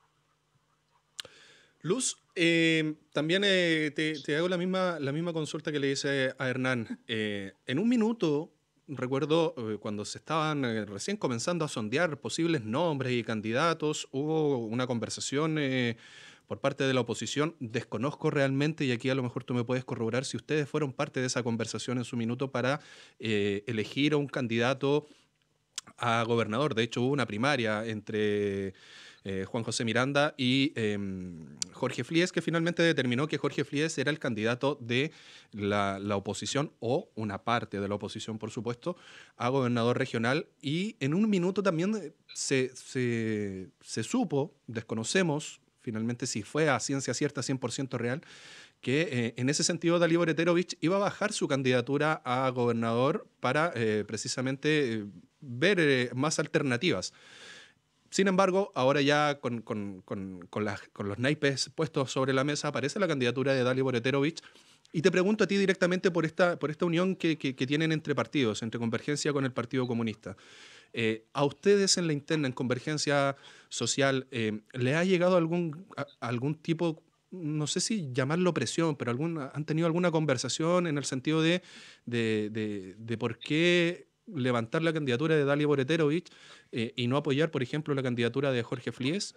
Luz, eh, también eh, te, te hago la misma, la misma consulta que le hice a Hernán. Eh, en un minuto, recuerdo eh, cuando se estaban eh, recién comenzando a sondear posibles nombres y candidatos, hubo una conversación eh, por parte de la oposición. Desconozco realmente, y aquí a lo mejor tú me puedes corroborar, si ustedes fueron parte de esa conversación en su minuto para eh, elegir a un candidato a gobernador. De hecho, hubo una primaria entre eh, Juan José Miranda y eh, Jorge Flies, que finalmente determinó que Jorge Flies era el candidato de la, la oposición, o una parte de la oposición, por supuesto, a gobernador regional. Y en un minuto también se, se, se supo, desconocemos finalmente si fue a ciencia cierta, cien por ciento real, que eh, en ese sentido Dalibor Eterovich iba a bajar su candidatura a gobernador para eh, precisamente eh, ver eh, más alternativas. Sin embargo, ahora ya con, con, con, con, las, con los naipes puestos sobre la mesa, aparece la candidatura de Dalibor Eterovich, Y te pregunto a ti directamente por esta, por esta unión que, que, que tienen entre partidos, entre Convergencia con el Partido Comunista. Eh, ¿A ustedes en la interna, en Convergencia Social, eh, le ha llegado algún, a, algún tipo, no sé si llamarlo presión, pero algún, han tenido alguna conversación en el sentido de, de, de, de por qué levantar la candidatura de Dalibor Eterovich eh, y no apoyar, por ejemplo, la candidatura de Jorge Flies?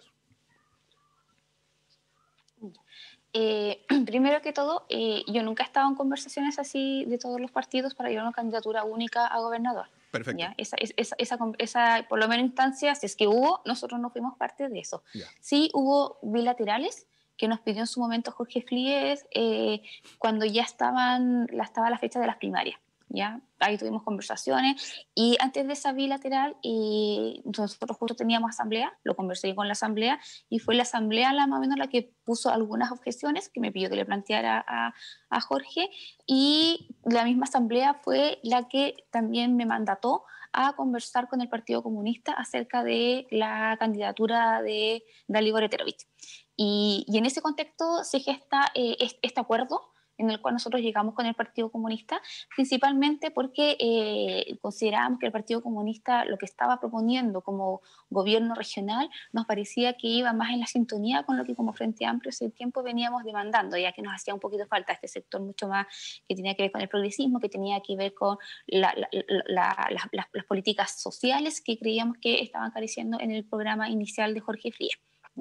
Eh, primero que todo, eh, yo nunca he estado en conversaciones así de todos los partidos para llevar una candidatura única a gobernador. Perfecto. ¿Ya? Esa, esa, esa, esa, por lo menos instancia, si es que hubo, nosotros no fuimos parte de eso. Ya. Sí hubo bilaterales que nos pidió en su momento Jorge Flies eh, cuando ya estaban, la, estaba la fecha de las primarias. ¿Ya? Ahí tuvimos conversaciones y antes de esa bilateral eh, nosotros justo teníamos asamblea, lo conversé con la asamblea y fue la asamblea la más o menos la que puso algunas objeciones que me pidió que le planteara a, a Jorge y la misma asamblea fue la que también me mandató a conversar con el Partido Comunista acerca de la candidatura de Dalibor Eterovich. Y, y en ese contexto se gesta eh, este acuerdo en el cual nosotros llegamos con el Partido Comunista, principalmente porque eh, considerábamos que el Partido Comunista lo que estaba proponiendo como gobierno regional nos parecía que iba más en la sintonía con lo que como Frente Amplio ese tiempo veníamos demandando, ya que nos hacía un poquito falta este sector mucho más que tenía que ver con el progresismo, que tenía que ver con la, la, la, la, las, las, las políticas sociales que creíamos que estaban careciendo en el programa inicial de Jorge Flies.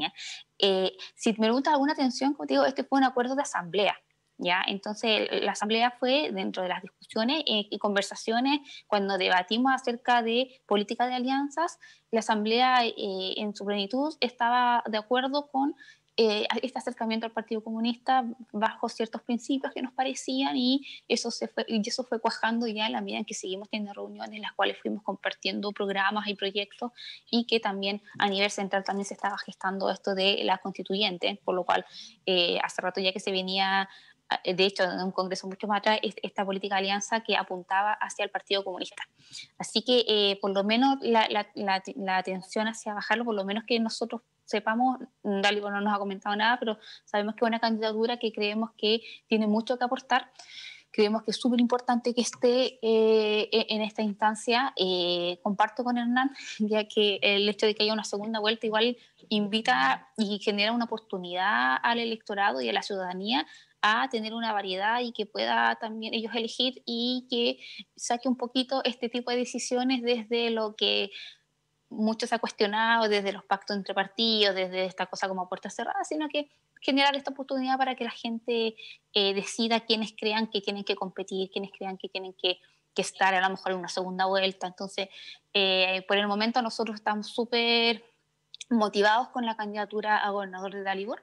Eh, si me preguntas alguna atención, como te digo, este fue un acuerdo de asamblea. ¿Ya? Entonces la asamblea fue dentro de las discusiones eh, y conversaciones cuando debatimos acerca de política de alianzas, la asamblea eh, en su plenitud estaba de acuerdo con eh, este acercamiento al Partido Comunista bajo ciertos principios que nos parecían y eso, se fue, y eso fue cuajando ya en la medida en que seguimos teniendo reuniones en las cuales fuimos compartiendo programas y proyectos y que también a nivel central también se estaba gestando esto de la constituyente, por lo cual eh, hace rato ya que se venía de hecho, en un congreso mucho más atrás, esta política de alianza que apuntaba hacia el Partido Comunista. Así que, eh, por lo menos, la, la, la, la atención hacia bajarlo, por lo menos que nosotros sepamos, Dalibor no nos ha comentado nada, pero sabemos que es una candidatura que creemos que tiene mucho que aportar. Creemos que es súper importante que esté eh, en esta instancia. Eh, comparto con Hernán, ya que el hecho de que haya una segunda vuelta igual invita y genera una oportunidad al electorado y a la ciudadanía a tener una variedad y que pueda también ellos elegir y que saque un poquito este tipo de decisiones desde lo que mucho se ha cuestionado, desde los pactos entre partidos, desde esta cosa como puertas cerradas, sino que generar esta oportunidad para que la gente eh, decida quiénes crean que tienen que competir, quiénes crean que tienen que, que estar a lo mejor en una segunda vuelta. Entonces, eh, por el momento nosotros estamos súper motivados con la candidatura a gobernador de Dalibor,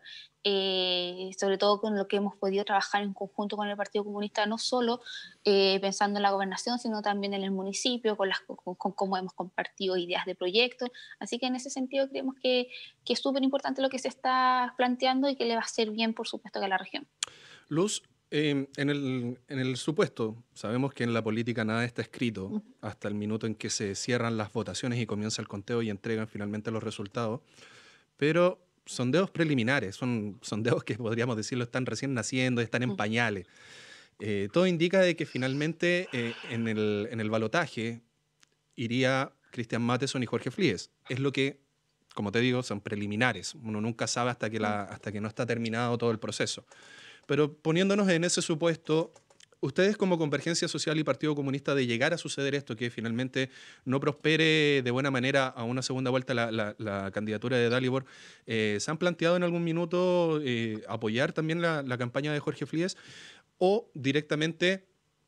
eh, sobre todo con lo que hemos podido trabajar en conjunto con el Partido Comunista, no solo eh, pensando en la gobernación, sino también en el municipio, con, las, con, con cómo hemos compartido ideas de proyectos. Así que en ese sentido creemos que, que es súper importante lo que se está planteando y que le va a hacer bien, por supuesto, a la región. Luz, eh, en, el, en el supuesto, sabemos que en la política nada está escrito uh-huh. hasta el minuto en que se cierran las votaciones y comienza el conteo y entregan finalmente los resultados, pero sondeos preliminares, son sondeos que podríamos decirlo están recién naciendo, están en uh-huh. pañales. Eh, todo indica de que finalmente eh, en el, en el balotaje iría Cristian Matheson y Jorge Flies. Es lo que, como te digo, son preliminares. Uno nunca sabe hasta que, la, hasta que no está terminado todo el proceso. Pero poniéndonos en ese supuesto, ustedes como Convergencia Social y Partido Comunista, de llegar a suceder esto, que finalmente no prospere de buena manera a una segunda vuelta la, la, la candidatura de Dalibor, eh, ¿se han planteado en algún minuto eh, apoyar también la, la campaña de Jorge Flies o directamente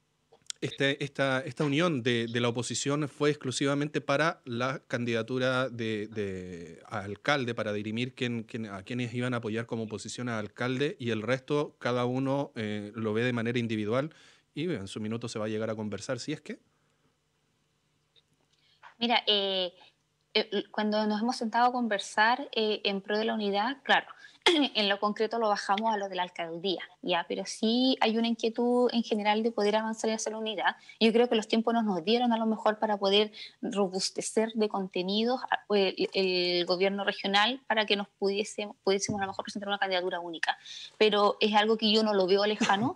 este, esta, esta unión de, de la oposición fue exclusivamente para la candidatura de, de a alcalde, para dirimir quién, quién, a quienes iban a apoyar como oposición a alcalde, y el resto cada uno eh, lo ve de manera individual y en su minuto se va a llegar a conversar, si es que? Mira, eh, eh, cuando nos hemos sentado a conversar eh, en pro de la unidad, claro, en lo concreto lo bajamos a lo de la alcaldía, ¿ya? Pero sí hay una inquietud en general de poder avanzar hacia la unidad. Yo creo que los tiempos nos, nos dieron a lo mejor para poder robustecer de contenidos el, el gobierno regional para que nos pudiésemos, pudiésemos a lo mejor presentar una candidatura única. Pero es algo que yo no lo veo lejano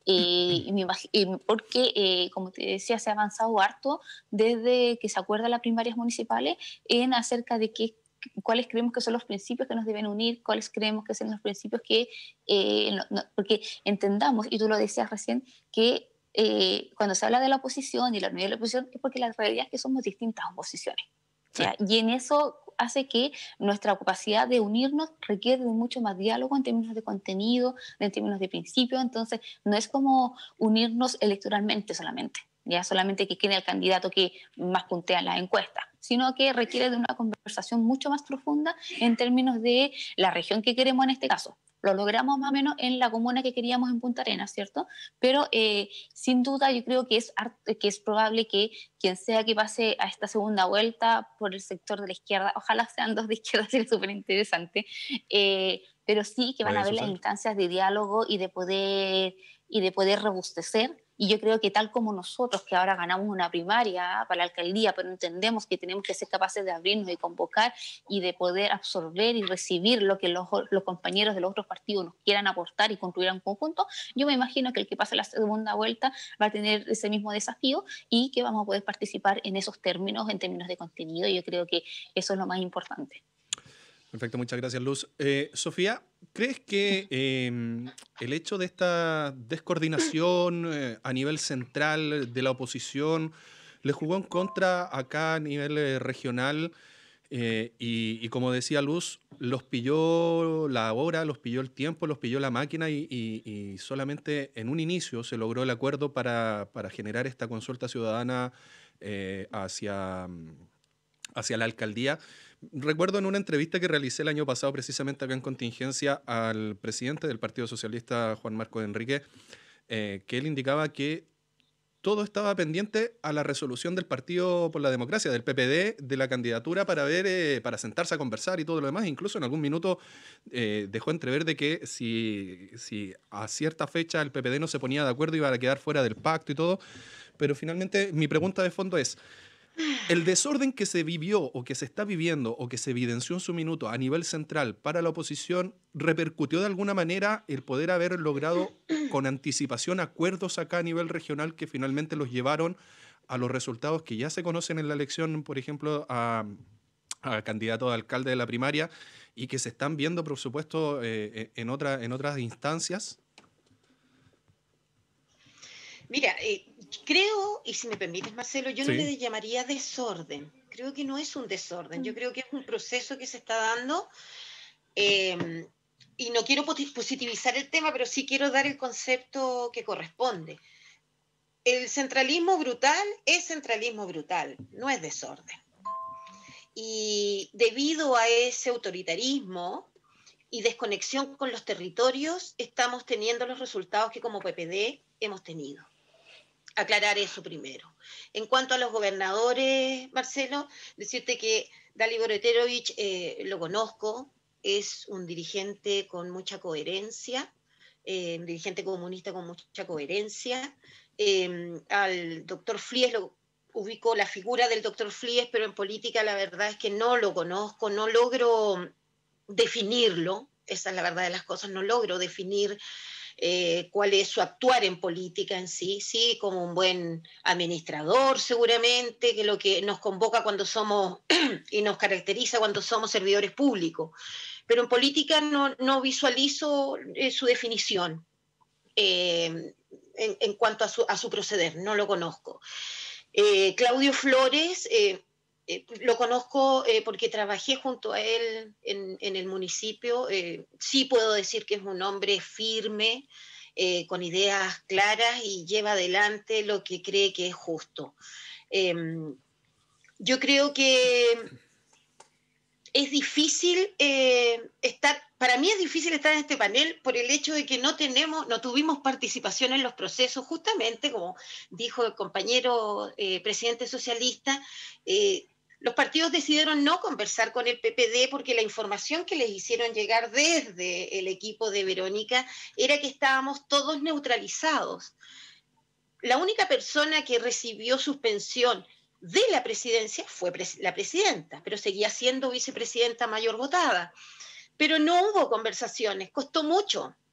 Eh, y me imag- y porque, eh, como te decía, se ha avanzado harto desde que se acuerdan las primarias municipales en acerca de qué, cuáles creemos que son los principios que nos deben unir, cuáles creemos que son los principios que, eh, no, no, porque entendamos, y tú lo decías recién, que eh, cuando se habla de la oposición y la unidad de la oposición es porque la realidad es que somos distintas oposiciones. Sí. ¿Ya? Y en eso hace que nuestra capacidad de unirnos requiere de mucho más diálogo en términos de contenido, en términos de principio. Entonces, no es como unirnos electoralmente solamente, ya solamente que quede el candidato que más puntea en las encuestas, sino que requiere de una conversación mucho más profunda en términos de la región que queremos en este caso. Lo logramos más o menos en la comuna que queríamos en Punta Arenas, ¿cierto? Pero eh, sin duda yo creo que es, que es probable que quien sea que pase a esta segunda vuelta por el sector de la izquierda, ojalá sean dos de izquierda, sería súper interesante, eh, pero sí que van Puede a haber las suceder. instancias de diálogo y de poder, y de poder robustecer. Y yo creo que tal como nosotros, que ahora ganamos una primaria para la alcaldía, pero entendemos que tenemos que ser capaces de abrirnos y convocar y de poder absorber y recibir lo que los, los compañeros de los otros partidos nos quieran aportar y construir en conjunto, yo me imagino que el que pase la segunda vuelta va a tener ese mismo desafío y que vamos a poder participar en esos términos, en términos de contenido. Y yo creo que eso es lo más importante. Perfecto, muchas gracias, Luz. Eh, Sofía, ¿crees que eh, el hecho de esta descoordinación eh, a nivel central de la oposición le jugó en contra acá a nivel eh, regional? Eh, y, y como decía Luz, los pilló la hora, los pilló el tiempo, los pilló la máquina y, y- y solamente en un inicio se logró el acuerdo para, para generar esta consulta ciudadana eh, hacia, hacia la alcaldía. Recuerdo en una entrevista que realicé el año pasado, precisamente acá en Contingencia, al presidente del Partido Socialista, Juan Marco Enrique, eh, que él indicaba que todo estaba pendiente a la resolución del Partido por la Democracia, del P P D, de la candidatura para ver, eh, para sentarse a conversar y todo lo demás. Incluso en algún minuto eh, dejó entrever de que si, si a cierta fecha el P P D no se ponía de acuerdo iba a quedar fuera del pacto y todo. Pero finalmente mi pregunta de fondo es, ¿el desorden que se vivió o que se está viviendo o que se evidenció en su minuto a nivel central para la oposición repercutió de alguna manera el poder haber logrado con anticipación acuerdos acá a nivel regional que finalmente los llevaron a los resultados que ya se conocen en la elección, por ejemplo, a, a candidato a alcalde de la primaria y que se están viendo, por supuesto, eh, en, otra, en otras instancias? Mira, eh, creo, y si me permites, Marcelo, yo no Sí. le llamaría desorden. Creo que no es un desorden. Yo creo que es un proceso que se está dando. eh, y no quiero poti- positivizar el tema, pero sí quiero dar el concepto que corresponde. El centralismo brutal es centralismo brutal, no es desorden. Y debido a ese autoritarismo y desconexión con los territorios, estamos teniendo los resultados que como P P D hemos tenido. Aclarar eso primero. En cuanto a los gobernadores, Marcelo, decirte que Dalibor Eterovich eh, lo conozco, es un dirigente con mucha coherencia, eh, un dirigente comunista con mucha coherencia. Eh, al doctor Flies lo ubico la figura del doctor Flies, pero en política la verdad es que no lo conozco, no logro definirlo, esa es la verdad de las cosas, no logro definir eh, cuál es su actuar en política en sí, sí, como un buen administrador seguramente, que lo que nos convoca cuando somos y nos caracteriza cuando somos servidores públicos, pero en política no, no visualizo eh, su definición eh, en, en, cuanto a su, a su proceder, no lo conozco. Eh, Claudio Flores, eh, eh, lo conozco eh, porque trabajé junto a él en, en el municipio. Eh, sí puedo decir que es un hombre firme, eh, con ideas claras y lleva adelante lo que cree que es justo. Eh, yo creo que es difícil eh, estar, para mí es difícil estar en este panel por el hecho de que no tenemos, no tuvimos participación en los procesos, justamente como dijo el compañero eh, presidente socialista, eh, los partidos decidieron no conversar con el P P D porque la información que les hicieron llegar desde el equipo de Verónica era que estábamos todos neutralizados. La única persona que recibió suspensión de la presidencia fue la presidenta, pero seguía siendo vicepresidenta mayor votada. Pero no hubo conversaciones, costó mucho,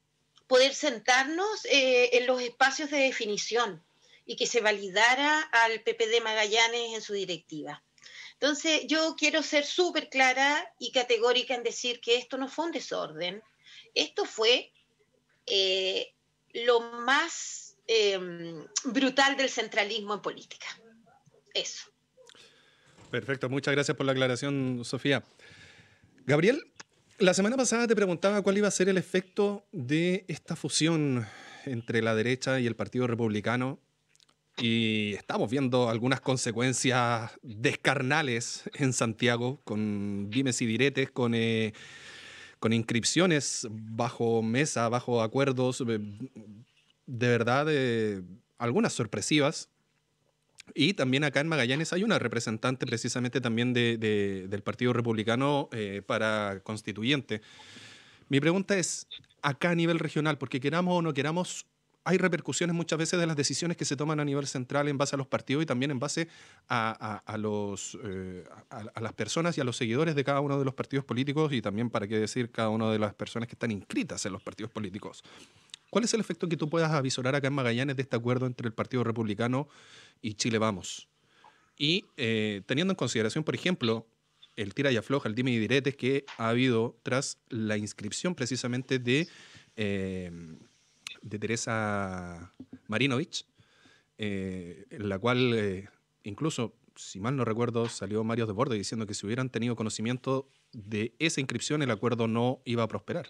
poder sentarnos eh, en los espacios de definición y que se validara al P P D Magallanes en su directiva. Entonces, yo quiero ser súper clara y categórica en decir que esto no fue un desorden, esto fue eh, lo más eh, brutal del centralismo en política. Eso. Perfecto, muchas gracias por la aclaración, Sofía. Gabriel, la semana pasada te preguntaba cuál iba a ser el efecto de esta fusión entre la derecha y el Partido Republicano. Y estamos viendo algunas consecuencias descarnales en Santiago, con dimes y diretes, con, eh, con inscripciones bajo mesa, bajo acuerdos, eh, de verdad, eh, algunas sorpresivas. Y también acá en Magallanes hay una representante precisamente también de, de, del Partido Republicano eh, para constituyente. Mi pregunta es, acá a nivel regional, porque queramos o no queramos, hay repercusiones muchas veces de las decisiones que se toman a nivel central en base a los partidos y también en base a, a, a, los, eh, a, a las personas y a los seguidores de cada uno de los partidos políticos y también, para qué decir, cada una de las personas que están inscritas en los partidos políticos. ¿Cuál es el efecto que tú puedas avisorar acá en Magallanes de este acuerdo entre el Partido Republicano y Chile Vamos? Y eh, teniendo en consideración, por ejemplo, el tira y afloja, el dime y diretes que ha habido tras la inscripción precisamente de... Eh, de Teresa Marinovich, eh, en la cual eh, incluso, si mal no recuerdo, salió Mario Desbordes diciendo que si hubieran tenido conocimiento de esa inscripción, el acuerdo no iba a prosperar.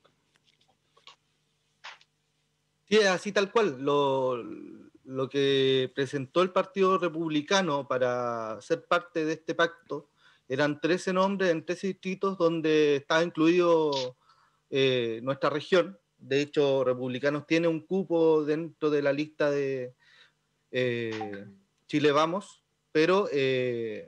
Sí, así tal cual. Lo, lo que presentó el Partido Republicano para ser parte de este pacto eran trece nombres en trece distritos donde estaba incluido eh, nuestra región. De hecho, Republicanos tiene un cupo dentro de la lista de eh, Chile Vamos, pero eh,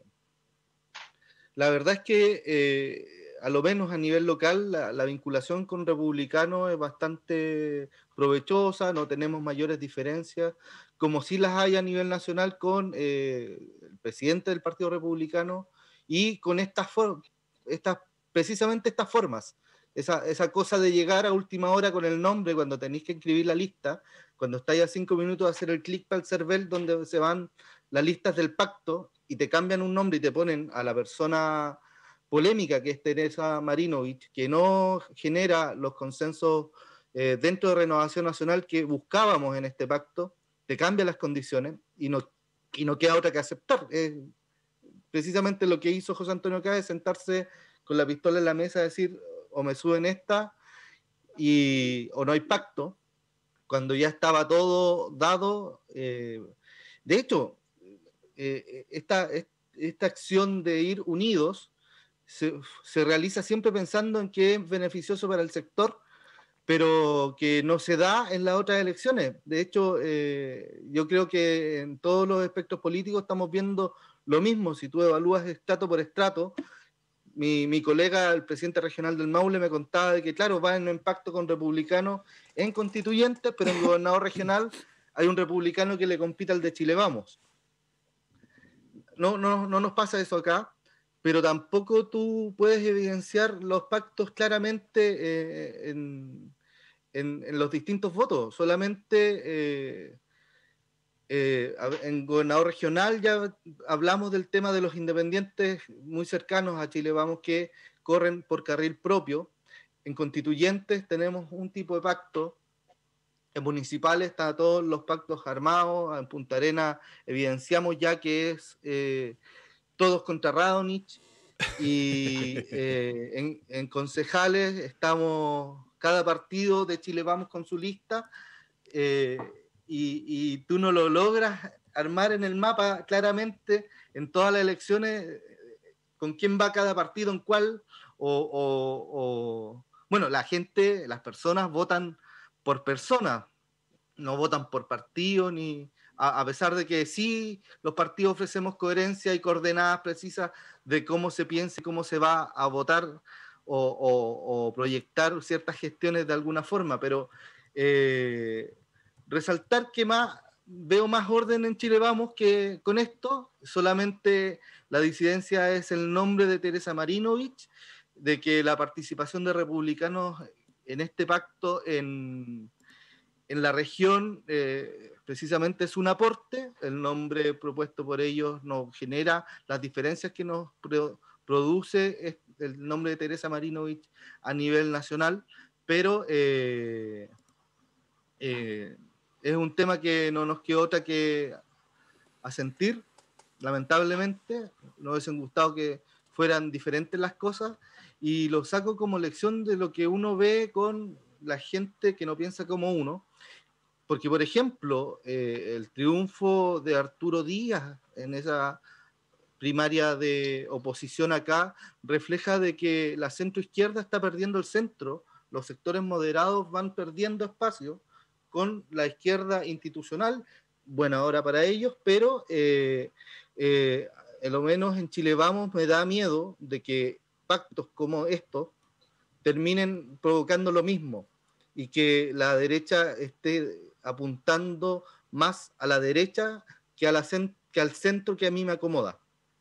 la verdad es que eh, a lo menos a nivel local la, la vinculación con Republicanos es bastante provechosa, no tenemos mayores diferencias, como sí las hay a nivel nacional con eh, el presidente del Partido Republicano y con estas, estas precisamente estas formas. Esa, esa cosa de llegar a última hora con el nombre cuando tenéis que escribir la lista, cuando estáis a cinco minutos de hacer el clic para el CERVEL donde se van las listas del pacto y te cambian un nombre y te ponen a la persona polémica que es Teresa Marinovich, que no genera los consensos eh, dentro de Renovación Nacional que buscábamos en este pacto, te cambia las condiciones y no, y no queda otra que aceptar. Eh, precisamente lo que hizo José Antonio Cáez es sentarse con la pistola en la mesa y decir, o me suben esta, y, o no hay pacto, cuando ya estaba todo dado. Eh, de hecho, eh, esta, esta acción de ir unidos se, se realiza siempre pensando en que es beneficioso para el sector, pero que no se da en las otras elecciones. De hecho, eh, yo creo que en todos los aspectos políticos estamos viendo lo mismo. Si tú evalúas estrato por estrato, Mi, mi colega, el presidente regional del Maule, me contaba de que, claro, va en un pacto con republicanos en constituyentes, pero en gobernador regional hay un republicano que le compite al de Chile Vamos. No, no, no nos pasa eso acá, pero tampoco tú puedes evidenciar los pactos claramente eh, en, en, en los distintos votos. Solamente eh, eh, en gobernador regional ya hablamos del tema de los independientes muy cercanos a Chile Vamos que corren por carril propio. En constituyentes tenemos un tipo de pacto. En municipales están todos los pactos armados. En Punta Arenas evidenciamos ya que es eh, todos contra Radonich. Y eh, en, en concejales estamos cada partido de Chile Vamos con su lista. Eh, Y, y tú no lo logras armar en el mapa claramente en todas las elecciones con quién va cada partido en cuál, o, o, o bueno, la gente, las personas votan por personas, no votan por partido, ni a, a pesar de que sí, los partidos ofrecemos coherencia y coordenadas precisas de cómo se piensa y cómo se va a votar o, o, o proyectar ciertas gestiones de alguna forma, pero eh, resaltar que más veo más orden en Chile Vamos que con esto. Solamente la disidencia es el nombre de Teresa Marinovich, de que la participación de republicanos en este pacto en, en la región eh, precisamente es un aporte. El nombre propuesto por ellos nos genera las diferencias que nos pro, produce el nombre de Teresa Marinovich a nivel nacional, pero eh, eh, es un tema que no nos quedó otra que asentir. Lamentablemente nos hubiesen gustado que fueran diferentes las cosas, y lo saco como lección de lo que uno ve con la gente que no piensa como uno, porque por ejemplo eh, el triunfo de Arturo Díaz en esa primaria de oposición acá refleja de que la centroizquierda está perdiendo el centro, los sectores moderados van perdiendo espacio con la izquierda institucional. Buena hora para ellos, pero eh, eh, a lo menos en Chile Vamos me da miedo de que pactos como estos terminen provocando lo mismo y que la derecha esté apuntando más a la derecha que, a la cent- que al centro que a mí me acomoda.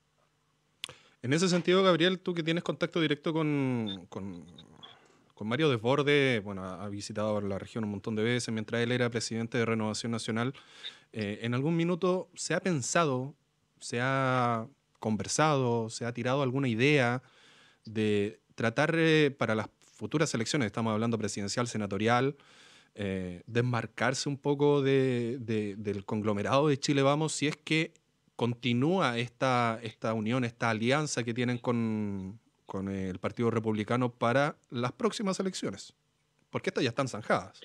En ese sentido, Gabriel, tú que tienes contacto directo con, con, con Mario Desbordes, bueno, ha visitado la región un montón de veces mientras él era presidente de Renovación Nacional, eh, ¿en algún minuto se ha pensado, se ha conversado, se ha tirado alguna idea de tratar eh, para las futuras elecciones, estamos hablando presidencial, senatorial, eh, desmarcarse un poco de, de, del conglomerado de Chile Vamos, si es que continúa esta, esta unión, esta alianza que tienen con, con el Partido Republicano para las próximas elecciones? Porque estas ya están zanjadas.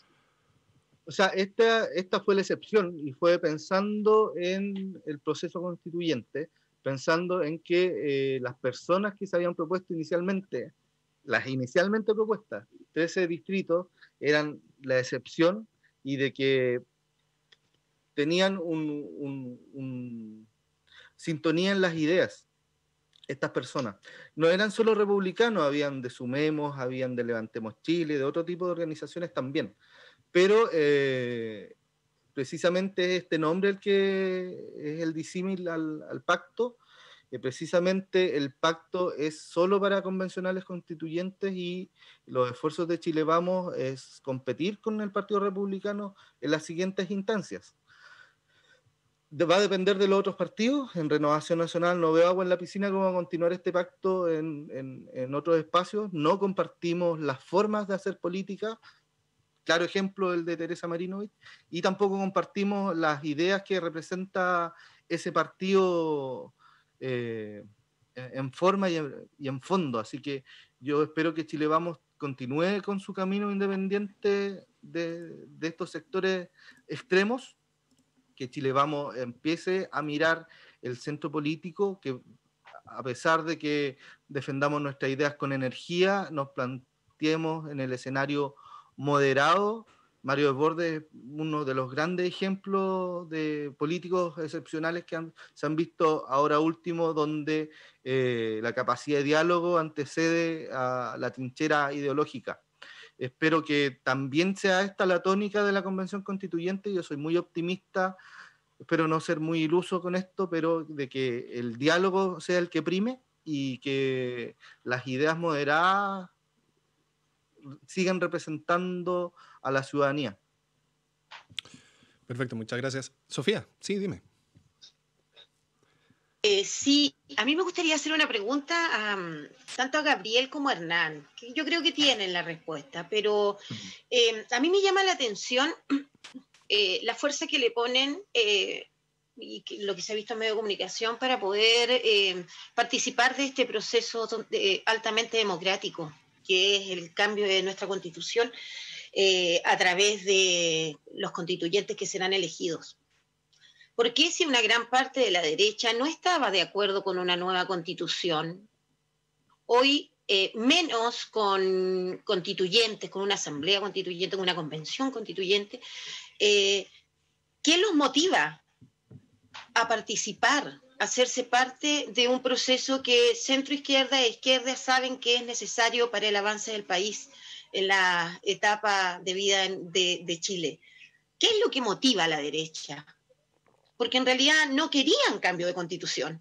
O sea, esta, esta fue la excepción, y fue pensando en el proceso constituyente, pensando en que eh, las personas que se habían propuesto inicialmente, las inicialmente propuestas, trece distritos, eran la excepción, y de que tenían un, un, un sintonía en las ideas. Estas personas no eran solo republicanos, habían de Sumemos, habían de Levantemos Chile, de otro tipo de organizaciones también, pero eh, precisamente este nombre el que es el disímil al, al pacto. Eh, precisamente el pacto es solo para convencionales constituyentes, y los esfuerzos de Chile Vamos es competir con el Partido Republicano en las siguientes instancias. Va a depender de los otros partidos. En Renovación Nacional no veo agua en la piscina cómo va a continuar este pacto en, en, en otros espacios. No compartimos las formas de hacer política, claro ejemplo el de Teresa Marinovich, y tampoco compartimos las ideas que representa ese partido eh, en forma y en, y en fondo. Así que yo espero que Chile Vamos continúe con su camino independiente de, de estos sectores extremos, que Chile Vamos empiece a mirar el centro político, que a pesar de que defendamos nuestras ideas con energía, nos planteemos en el escenario moderado. Mario Desbordes es uno de los grandes ejemplos de políticos excepcionales que han, se han visto ahora último, donde eh, la capacidad de diálogo antecede a la trinchera ideológica. Espero que también sea esta la tónica de la Convención Constituyente. Yo soy muy optimista, espero no ser muy iluso con esto, pero de que el diálogo sea el que prime y que las ideas moderadas sigan representando a la ciudadanía. Perfecto, muchas gracias. Sofía, sí, dime. Eh, sí, a mí me gustaría hacer una pregunta um, tanto a Gabriel como a Hernán, que yo creo que tienen la respuesta, pero eh, a mí me llama la atención eh, la fuerza que le ponen eh, y que, lo que se ha visto en medio de comunicación para poder eh, participar de este proceso de, altamente democrático, que es el cambio de nuestra Constitución eh, a través de los constituyentes que serán elegidos. ¿Por qué si una gran parte de la derecha no estaba de acuerdo con una nueva constitución, hoy eh, menos con constituyentes, con una asamblea constituyente, con una convención constituyente, eh, qué los motiva a participar, a hacerse parte de un proceso que centro izquierda e izquierda saben que es necesario para el avance del país en la etapa de vida de, de Chile? ¿Qué es lo que motiva a la derecha? Porque en realidad no querían cambio de constitución,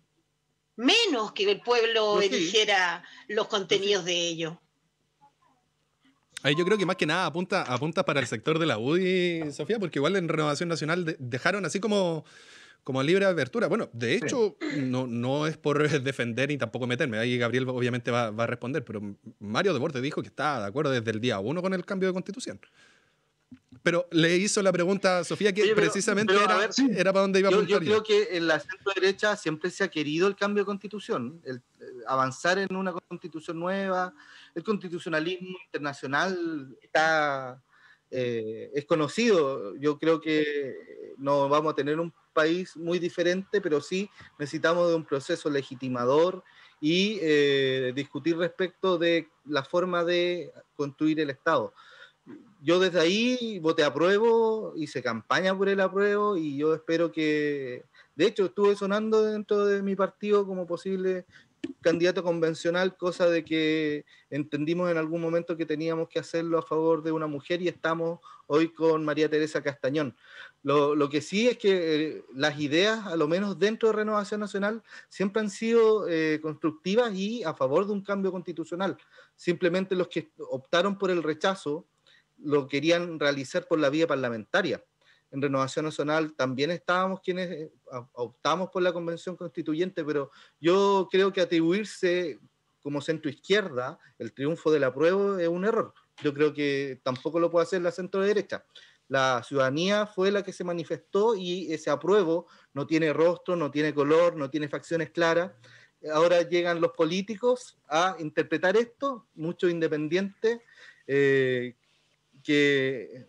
menos que el pueblo No, sí. eligiera los contenidos no, sí. de ello. Ahí yo creo que más que nada apunta, apunta para el sector de la U D I, Sofía, porque igual en Renovación Nacional de, dejaron así como, como libre apertura. Bueno, de hecho, sí. no, no es por defender ni tampoco meterme. Ahí Gabriel obviamente va, va a responder, pero Mario Deporte dijo que estaba de acuerdo desde el día uno con el cambio de constitución. Pero le hizo la pregunta a Sofía que Oye, pero, precisamente pero, era, ver, sí. era para dónde iba a apuntar. Yo, yo creo que en la centro derecha siempre se ha querido el cambio de constitución, el, el avanzar en una constitución nueva. El constitucionalismo internacional está, eh, es conocido. Yo creo que no vamos a tener un país muy diferente, pero sí necesitamos de un proceso legitimador y eh, discutir respecto de la forma de construir el Estado. Yo desde ahí voté apruebo, hice campaña por el apruebo y yo espero que, de hecho estuve sonando dentro de mi partido como posible candidato convencional, cosa de que entendimos en algún momento que teníamos que hacerlo a favor de una mujer y estamos hoy con María Teresa Castañón. Lo, lo que sí es que eh, las ideas, a lo menos dentro de Renovación Nacional, siempre han sido eh, constructivas y a favor de un cambio constitucional. Simplemente los que optaron por el rechazo lo querían realizar por la vía parlamentaria. En Renovación Nacional también estábamos quienes optamos por la Convención Constituyente, pero yo creo que atribuirse como centro izquierda el triunfo del apruebo es un error. Yo creo que tampoco lo puede hacer la centro derecha. La ciudadanía fue la que se manifestó y ese apruebo no tiene rostro, no tiene color, no tiene facciones claras. Ahora llegan los políticos a interpretar esto, muchos independientes, eh, que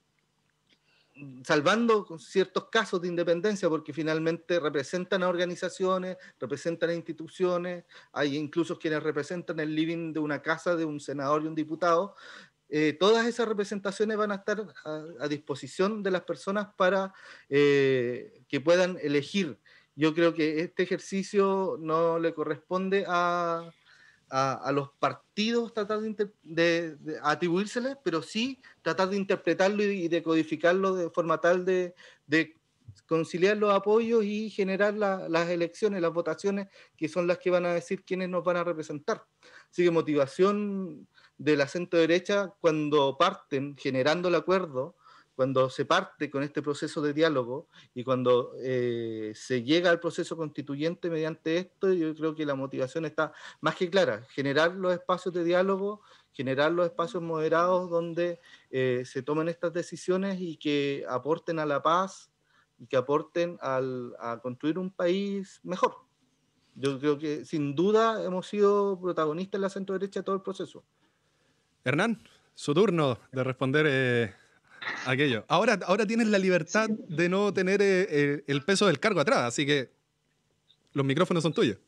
salvando ciertos casos de independencia, porque finalmente representan a organizaciones, representan a instituciones, hay incluso quienes representan el living de una casa de un senador y un diputado. Eh, todas esas representaciones van a estar a, a disposición de las personas para eh, que puedan elegir. Yo creo que este ejercicio no le corresponde a... A, a los partidos tratar de, de, de atribuírseles, pero sí tratar de interpretarlo y, y de codificarlo de forma tal de, de conciliar los apoyos y generar la, las elecciones, las votaciones, que son las que van a decir quiénes nos van a representar. Así que motivación de la centro derecha cuando parten generando el acuerdo, cuando se parte con este proceso de diálogo y cuando eh, se llega al proceso constituyente mediante esto, yo creo que la motivación está más que clara, generar los espacios de diálogo, generar los espacios moderados donde eh, se tomen estas decisiones y que aporten a la paz y que aporten al, a construir un país mejor. Yo creo que sin duda hemos sido protagonistas en la centro derecha todo el proceso. Hernán, su turno de responder eh... aquello. Ahora, ahora tienes la libertad sí. de no tener eh, el peso del cargo atrás, así que los micrófonos son tuyos.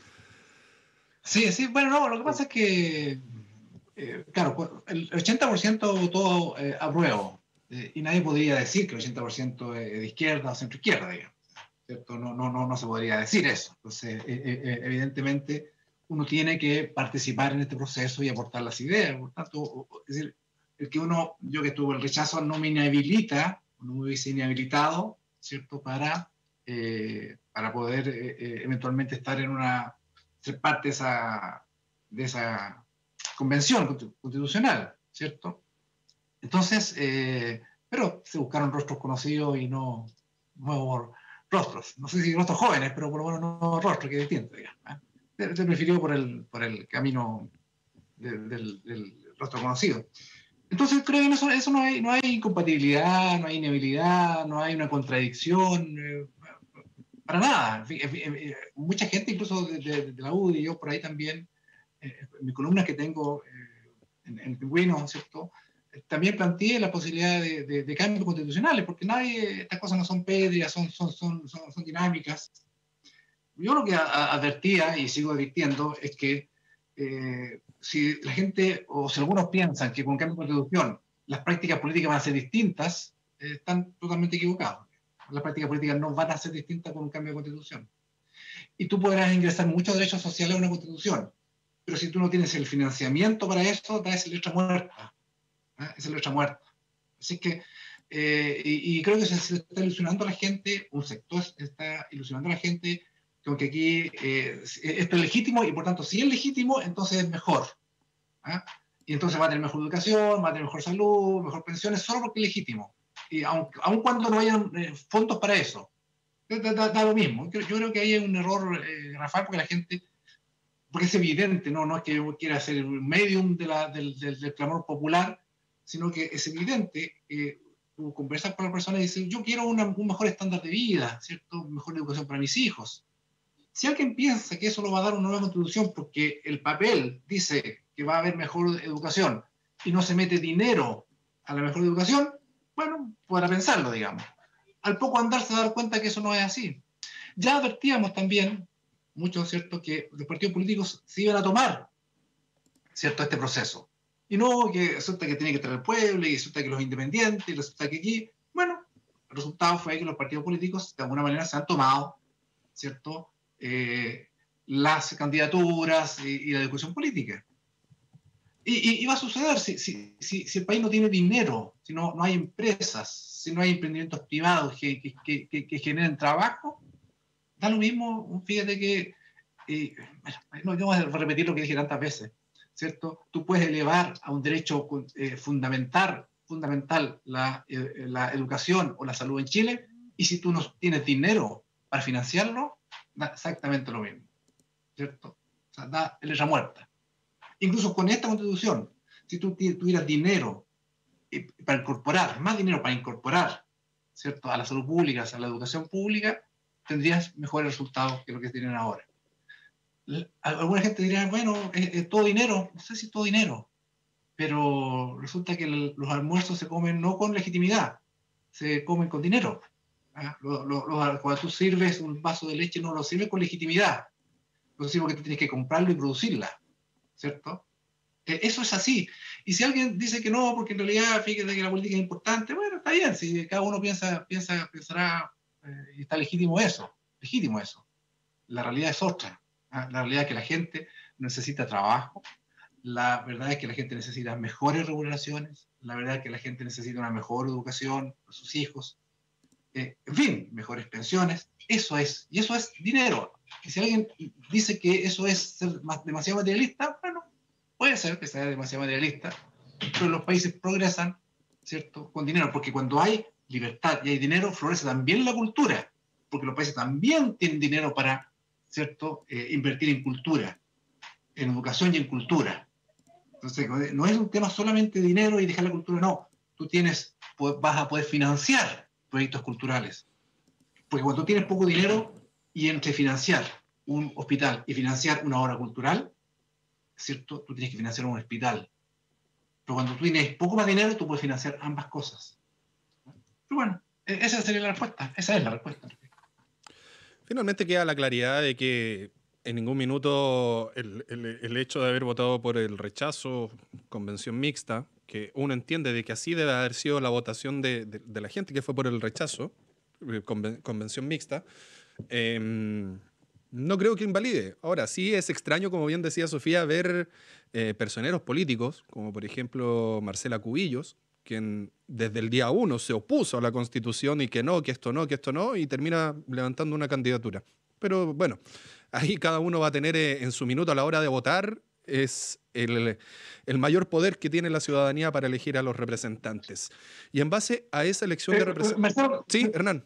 Sí, sí, bueno, no, lo que pasa es que, eh, claro, el ochenta por ciento votó eh, apruebo, eh, y nadie podría decir que el ochenta por ciento es de izquierda o centro izquierda, digamos, ¿cierto? No, no, no, no se podría decir eso. Entonces, eh, eh, evidentemente, uno tiene que participar en este proceso y aportar las ideas. Por tanto, es decir, el que uno, yo que tuve el rechazo, no me inhabilita, no me hubiese inhabilitado, ¿cierto?, para, eh, para poder eh, eventualmente estar en una, ser parte de esa, de esa convención constitucional, ¿cierto? Entonces, eh, pero se buscaron rostros conocidos y no nuevos rostros, no sé si rostros jóvenes, pero por lo menos no rostros, que es distinto, digamos, ¿eh? Se prefirió por el, por el camino de, del, del rostro conocido. Entonces creo que en eso, eso no, hay, no hay incompatibilidad, no hay inhabilidad, no hay una contradicción, eh, para nada. En fin, en fin, eh, mucha gente, incluso de, de, de la U D I, yo por ahí también, eh, en mis columnas que tengo eh, en, en Pingüino, ¿cierto?, eh, también planteé la posibilidad de, de, de cambios constitucionales, porque nadie, estas cosas no son pétreas, son, son, son, son, son dinámicas. Yo lo que a, a, advertía, y sigo advirtiendo, es que eh, si la gente, o si algunos piensan que con un cambio de constitución las prácticas políticas van a ser distintas, eh, están totalmente equivocados. Las prácticas políticas no van a ser distintas con un cambio de constitución. Y tú podrás ingresar muchos derechos sociales a una constitución, pero si tú no tienes el financiamiento para eso, da esa letra muerta. ¿eh? Esa letra muerta. Así que, eh, y, y creo que se, se está ilusionando a la gente, un sector está ilusionando a la gente, como que aquí eh, esto es legítimo y por tanto si es legítimo entonces es mejor. ¿eh? y entonces va a tener mejor educación, va a tener mejor salud, mejor pensiones, solo porque es legítimo. Y aun, aun cuando no hayan eh, fondos para eso, da, da, da, lo mismo. Yo, yo creo que ahí hay un error, eh, Rafael, porque la gente, porque es evidente, no, no es que yo quiera ser un medium de la, del, del, del clamor popular, sino que es evidente, eh, tú conversas con la persona y dices, yo quiero una, un mejor estándar de vida, ¿cierto? Mejor educación para mis hijos. Si alguien piensa que eso lo va a dar una nueva constitución porque el papel dice que va a haber mejor educación y no se mete dinero a la mejor educación, bueno, podrá pensarlo, digamos. Al poco andar se va a dar cuenta que eso no es así. Ya advertíamos también, muchos, ¿cierto?, que los partidos políticos se iban a tomar, ¿cierto?, este proceso. Y no, que resulta que tiene que estar el pueblo, y resulta que los independientes, y resulta que aquí, bueno, el resultado fue que los partidos políticos de alguna manera se han tomado, ¿cierto?, eh, las candidaturas y, y la discusión política. Y, y, y va a suceder si, si, si, si el país no tiene dinero, si no, no hay empresas, si no hay emprendimientos privados que, que, que, que, que generen trabajo, da lo mismo, fíjate que, eh, no, no voy a repetir lo que dije tantas veces, ¿cierto? Tú puedes elevar a un derecho eh, fundamental, fundamental la, eh, la educación o la salud en Chile, y si tú no tienes dinero para financiarlo, da exactamente lo mismo, ¿cierto? O sea, da letra muerta. Incluso con esta constitución, si tú tuvieras dinero eh, para incorporar, más dinero para incorporar, ¿cierto?, a la salud pública, a la educación pública, tendrías mejores resultados que lo que tienen ahora. Alguna gente dirá, bueno, es, es todo dinero. No sé si es todo dinero, pero resulta que el, los almuerzos se comen no con legitimidad, se comen con dinero. ¿Ah? Lo, lo, lo, cuando tú sirves un vaso de leche, no lo sirves con legitimidad, lo sirves porque tú tienes que comprarlo y producirla, ¿cierto? Eh, eso es así. Y si alguien dice que no, porque en realidad fíjate que la política es importante, bueno, está bien, si cada uno piensa, piensa pensará, eh, y está legítimo eso, legítimo eso. La realidad es otra. ¿Ah? La realidad es que la gente necesita trabajo, la verdad es que la gente necesita mejores remuneraciones, la verdad es que la gente necesita una mejor educación para sus hijos, eh, en fin, mejores pensiones, eso es, y eso es dinero. Y si alguien dice que eso es ser más, demasiado materialista, bueno, puede ser que sea demasiado materialista, pero los países progresan, ¿cierto?, con dinero, porque cuando hay libertad y hay dinero, florece también la cultura, porque los países también tienen dinero para, ¿cierto?, eh, invertir en cultura, en educación y en cultura. Entonces, no es un tema solamente de dinero y dejar la cultura, no. Tú tienes, vas a poder financiar proyectos culturales. Porque cuando tú tienes poco dinero y entre financiar un hospital y financiar una obra cultural, ¿cierto?, tú tienes que financiar un hospital. Pero cuando tú tienes poco más dinero, tú puedes financiar ambas cosas. Pero bueno, esa sería la respuesta. Esa es la respuesta. Finalmente queda la claridad de que en ningún minuto el, el, el hecho de haber votado por el rechazo, convención mixta, que uno entiende de que así debe haber sido la votación de, de, de la gente que fue por el rechazo, conven, convención mixta, eh, no creo que invalide. Ahora, sí es extraño, como bien decía Sofía, ver eh, personeros políticos, como por ejemplo Marcela Cubillos, quien desde el día uno se opuso a la Constitución y que no, que esto no, que esto no, y termina levantando una candidatura. Pero bueno, ahí cada uno va a tener eh, en su minuto a la hora de votar, es el, el mayor poder que tiene la ciudadanía para elegir a los representantes. Y en base a esa elección eh, de representantes... Sí, Hernán.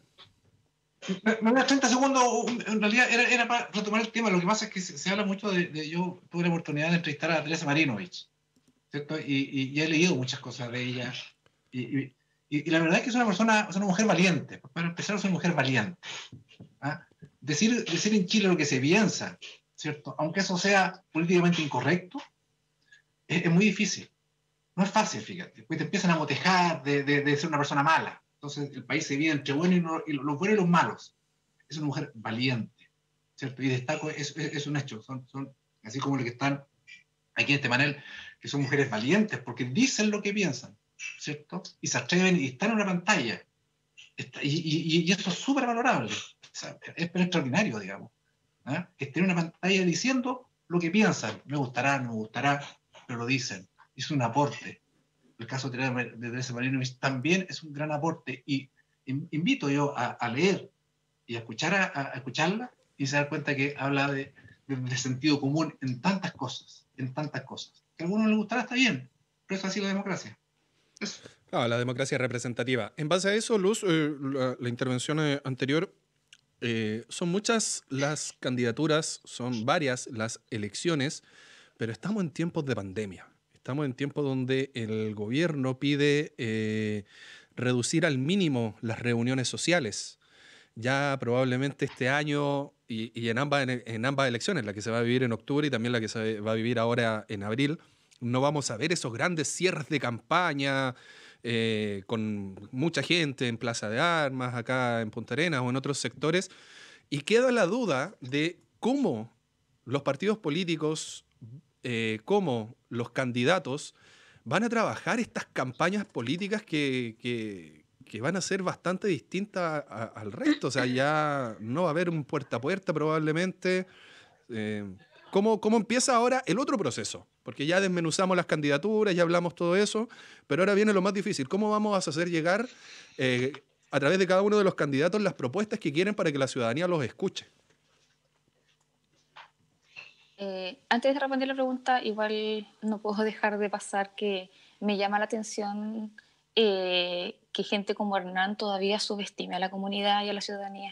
Me da treinta segundos, en realidad era, era para retomar el tema. Lo que pasa es que se, se habla mucho de, de... Yo tuve la oportunidad de entrevistar a Teresa Marinovich, ¿cierto? Y, y, y he leído muchas cosas de ella. Y, y, y la verdad es que es una persona, es una mujer valiente. Para empezar, es una mujer valiente. ¿Ah? Decir, decir en Chile lo que se piensa, ¿cierto?, aunque eso sea políticamente incorrecto, es, es muy difícil. No es fácil, fíjate, porque te empiezan a motejar de, de, de ser una persona mala. Entonces el país se divide entre bueno y, no, y los buenos y los malos. Es una mujer valiente, ¿cierto? Y destaco, es, es, es un hecho. Son, son, así como los que están aquí en este panel, que son mujeres valientes, porque dicen lo que piensan, ¿cierto? Y se atreven y están en una pantalla. Está, y, y, y eso es súper valorable. O sea, es extraordinario, digamos. ¿Eh? Que estén en una pantalla diciendo lo que piensan. Me gustará, no me gustará, pero lo dicen. Es un aporte. El caso de Teresa Marinovich también es un gran aporte. Y invito yo a, a leer y a, escuchar a, a escucharla y se da cuenta que habla de, de, de sentido común en tantas cosas, en tantas cosas. Que a algunos les gustará, está bien, pero es así la democracia. Eso. Ah, la democracia representativa. En base a eso, Luz, eh, la, la intervención eh, anterior, eh, son muchas las candidaturas, son varias las elecciones, pero estamos en tiempos de pandemia. Estamos en tiempos donde el gobierno pide eh, reducir al mínimo las reuniones sociales. Ya probablemente este año y, y en, ambas, en, en ambas elecciones, la que se va a vivir en octubre y también la que se va a vivir ahora en abril, no vamos a ver esos grandes cierres de campaña eh, con mucha gente en Plaza de Armas, acá en Punta Arenas o en otros sectores. Y queda la duda de cómo los partidos políticos, eh, cómo los candidatos van a trabajar estas campañas políticas que, que, que van a ser bastante distintas a, al resto. O sea, ya no va a haber un puerta a puerta probablemente. Eh, ¿cómo, ¿Cómo empieza ahora el otro proceso? Porque ya desmenuzamos las candidaturas, ya hablamos todo eso, pero ahora viene lo más difícil. ¿Cómo vamos a hacer llegar eh, a través de cada uno de los candidatos las propuestas que quieren para que la ciudadanía los escuche? Eh, antes de responder la pregunta, igual no puedo dejar de pasar que me llama la atención eh, que gente como Hernán todavía subestime a la comunidad y a la ciudadanía.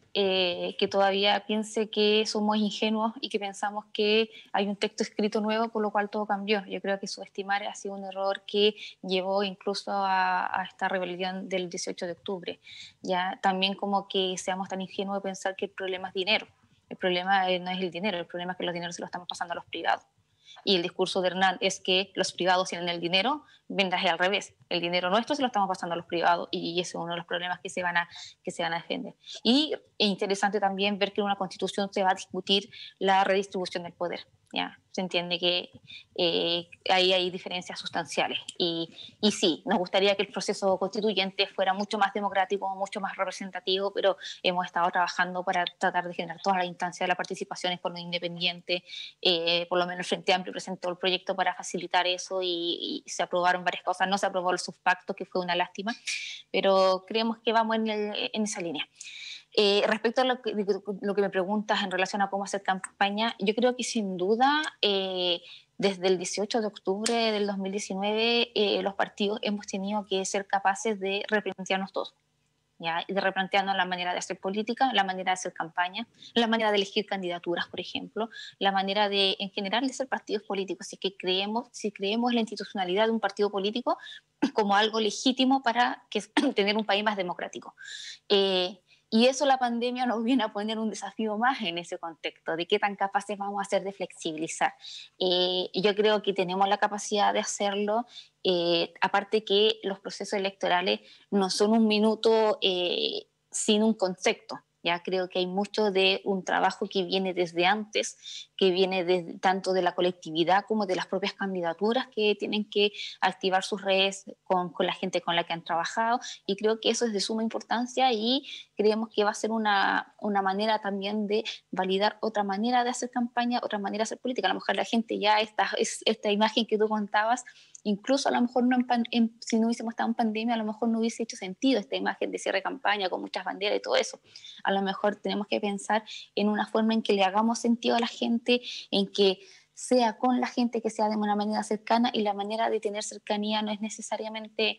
Eh, que todavía piense que somos ingenuos y que pensamos que hay un texto escrito nuevo por lo cual todo cambió. Yo creo que subestimar ha sido un error que llevó incluso a, a esta rebelión del dieciocho de octubre. Ya también como que seamos tan ingenuos de pensar que el problema es dinero. El problema no es el dinero, el problema es que los dineros se los estamos pasando a los privados. Y el discurso de Hernán es que los privados tienen el dinero, mientras es al revés. El dinero nuestro se lo estamos pasando a los privados y ese es uno de los problemas que se van a, que se van a defender. Y es interesante también ver que en una constitución se va a discutir la redistribución del poder. ¿Ya? Se entiende que eh, ahí hay diferencias sustanciales. Y, y sí, nos gustaría que el proceso constituyente fuera mucho más democrático, mucho más representativo, pero hemos estado trabajando para tratar de generar todas las instancias de la participación por lo independiente. Eh, por lo menos el Frente Amplio presentó el proyecto para facilitar eso y, y se aprobaron varias cosas. No se aprobó el subpacto, que fue una lástima, pero creemos que vamos en, el, en esa línea. Eh, respecto a lo que, lo que me preguntas en relación a cómo hacer campaña, yo creo que sin duda eh, desde el dieciocho de octubre del dos mil diecinueve eh, los partidos hemos tenido que ser capaces de replantearnos todos, ¿ya? De replantearnos la manera de hacer política, la manera de hacer campaña, la manera de elegir candidaturas, por ejemplo, la manera de, en general, de ser partidos políticos. Si, que creemos, si creemos en la institucionalidad de un partido político como algo legítimo para que, tener un país más democrático. Eh, Y eso la pandemia nos viene a poner un desafío más en ese contexto, de qué tan capaces vamos a ser de flexibilizar. Eh, yo creo que tenemos la capacidad de hacerlo, eh, aparte que los procesos electorales no son un minuto eh, sin un concepto. Ya creo que hay mucho de un trabajo que viene desde antes, que viene de, tanto de la colectividad como de las propias candidaturas que tienen que activar sus redes con, con la gente con la que han trabajado, y creo que eso es de suma importancia y creemos que va a ser una, una manera también de validar otra manera de hacer campaña, otra manera de hacer política. A lo mejor la gente ya, esta, esta imagen que tú contabas, incluso a lo mejor no en pan, en, si no hubiésemos estado en pandemia, a lo mejor no hubiese hecho sentido esta imagen de cierre de campaña con muchas banderas y todo eso. A lo mejor tenemos que pensar en una forma en que le hagamos sentido a la gente, en que sea con la gente, que sea de una manera cercana, y la manera de tener cercanía no es necesariamente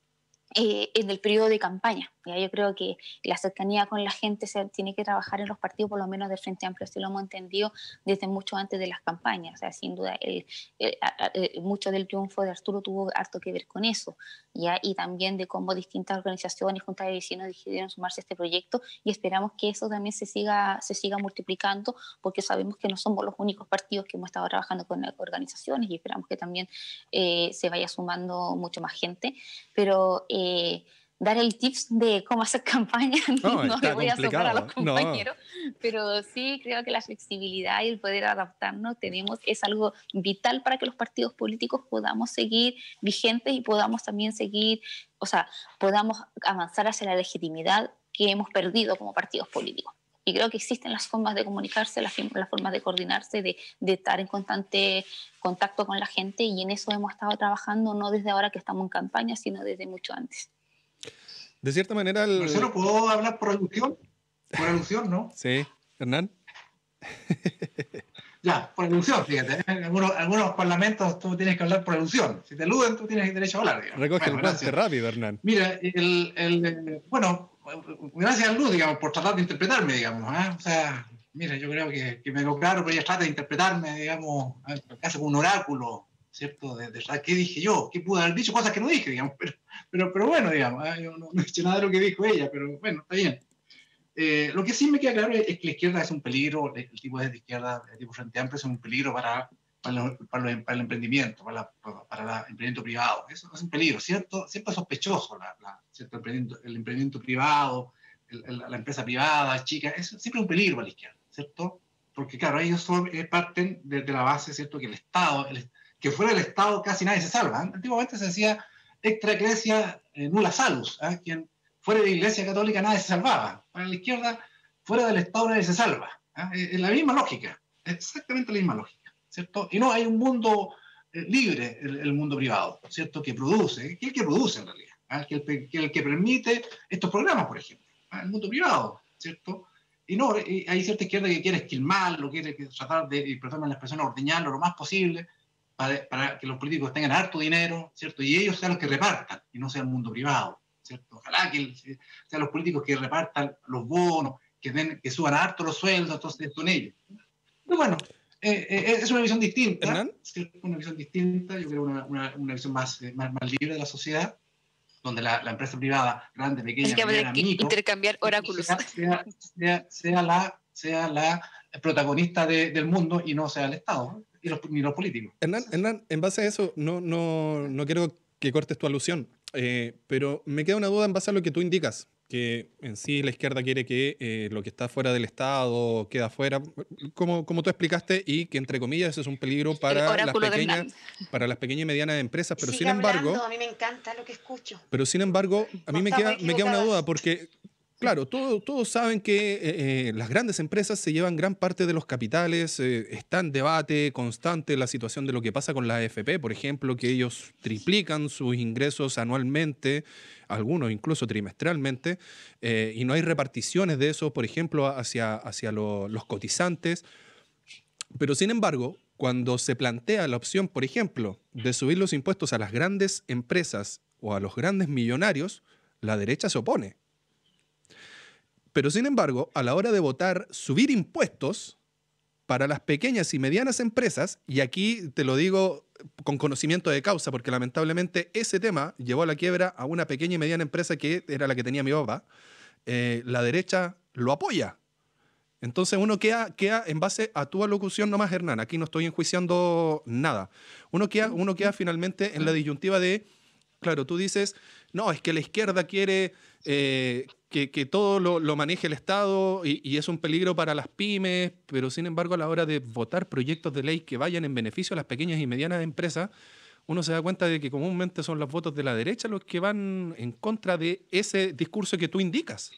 Eh, en el periodo de campaña. ¿Ya? Yo creo que la cercanía con la gente se tiene que trabajar en los partidos, por lo menos del Frente Amplio, así lo hemos entendido desde mucho antes de las campañas. O sea, sin duda, el, el, el, mucho del triunfo de Arturo tuvo harto que ver con eso, ¿ya? Y también de cómo distintas organizaciones, juntas de vecinos decidieron sumarse a este proyecto, y esperamos que eso también se siga, se siga multiplicando, porque sabemos que no somos los únicos partidos que hemos estado trabajando con organizaciones, y esperamos que también eh, se vaya sumando mucho más gente. Pero eh, Eh, dar el tips de cómo hacer campaña no, no le voy a complicado. soplar a los compañeros, no. pero sí creo que la flexibilidad y el poder adaptarnos tenemos, es algo vital para que los partidos políticos podamos seguir vigentes y podamos también seguir, o sea, podamos avanzar hacia la legitimidad que hemos perdido como partidos políticos. Y creo que existen las formas de comunicarse, las, las formas de coordinarse, de, de estar en constante contacto con la gente, y en eso hemos estado trabajando no desde ahora que estamos en campaña, sino desde mucho antes. De cierta manera... El... Marcelo, ¿puedo hablar por alusión? Por alusión, ¿no? Sí, Hernán. Ya, por alusión, fíjate. ¿eh? En algunos, algunos parlamentos tú tienes que hablar por alusión. Si te eluden, tú tienes derecho a hablar. Digamos. Recoge Bueno, el guante gracias. rápido, Hernán. Mira, el, el, bueno, gracias a Luz, digamos, por tratar de interpretarme, digamos. ¿eh? O sea, mira, yo creo que, que me quedó claro, pero ella trata de interpretarme, digamos, casi como un oráculo, ¿cierto? De, de, de qué dije yo, qué pude haber dicho, cosas que no dije, digamos. Pero, pero, pero bueno, digamos, ¿eh? Yo no, no he dicho nada de lo que dijo ella, pero bueno, está bien. Eh, lo que sí me queda claro es, es que la izquierda es un peligro, el tipo de izquierda, el tipo Frente Amplio es un peligro para, para, los, para, los, para el emprendimiento, para, la, para, para el emprendimiento privado. Eso es un peligro, ¿cierto? Siempre es sospechoso la, la, ¿cierto? El, emprendimiento, el emprendimiento privado, el, el, la empresa privada, chica, es siempre un peligro para la izquierda, ¿cierto? Porque claro, ellos son, eh, parten de, de la base, ¿cierto? Que el Estado, el, que fuera del Estado casi nadie se salva. ¿eh? Antiguamente se decía extra ecclesia eh, nulla salus, ¿eh? Quien fuera de la Iglesia Católica nadie se salvaba. Para la izquierda, fuera del Estado nadie se salva. ¿eh? Es la misma lógica, exactamente la misma lógica, ¿cierto? Y no hay un mundo eh, libre, el, el mundo privado, ¿cierto? Que produce, que es el que produce en realidad, ¿eh? que, el, que el que permite estos programas, por ejemplo, ¿eh? El mundo privado, ¿cierto? Y no, y hay cierta izquierda que quiere esquilmarlo, quiere tratar de, y perdón la expresión, ordeñarlo lo más posible para, para que los políticos tengan harto dinero, ¿cierto? Y ellos sean los que repartan, y no sea el mundo privado. ¿Cierto? Ojalá que sean los políticos que repartan los bonos, que, den, que suban harto los sueldos, entonces son ellos. Pero bueno, eh, eh, es una visión distinta, ¿Hernán? una visión distinta, yo creo una, una, una visión más, más, más libre de la sociedad, donde la, la empresa privada, grande, pequeña, mediana, micro, intercambiar oráculos. Sea, sea, sea, sea, la, sea la protagonista de, del mundo y no sea el Estado, ¿eh? y los, ni los políticos. Hernán, Hernán, en base a eso, no, no, no quiero que cortes tu alusión. Eh, pero me queda una duda en base a lo que tú indicas, que en sí la izquierda quiere que eh, lo que está fuera del Estado queda fuera, como, como tú explicaste, y que entre comillas eso es un peligro para las pequeñas, para las pequeñas y medianas empresas, pero Sigue sin embargo, hablando, a mí me encanta lo que escucho. Pero sin embargo, a mí No me queda, me queda una duda porque claro, todo, todos saben que eh, eh, las grandes empresas se llevan gran parte de los capitales, eh, está en debate constante la situación de lo que pasa con la A F P, por ejemplo, que ellos triplican sus ingresos anualmente, algunos incluso trimestralmente, eh, y no hay reparticiones de eso, por ejemplo, hacia, hacia lo, los cotizantes. Pero sin embargo, cuando se plantea la opción, por ejemplo, de subir los impuestos a las grandes empresas o a los grandes millonarios, la derecha se opone. Pero sin embargo, a la hora de votar subir impuestos para las pequeñas y medianas empresas, y aquí te lo digo con conocimiento de causa, porque lamentablemente ese tema llevó a la quiebra a una pequeña y mediana empresa que era la que tenía mi papá, eh, la derecha lo apoya. Entonces uno queda, queda en base a tu alocución nomás, Hernán, aquí no estoy enjuiciando nada. Uno queda, uno queda finalmente en la disyuntiva de, claro, tú dices, no, es que la izquierda quiere eh, que, que todo lo, lo maneje el Estado y, y es un peligro para las pymes, pero sin embargo a la hora de votar proyectos de ley que vayan en beneficio a las pequeñas y medianas empresas, uno se da cuenta de que comúnmente son los votos de la derecha los que van en contra de ese discurso que tú indicas.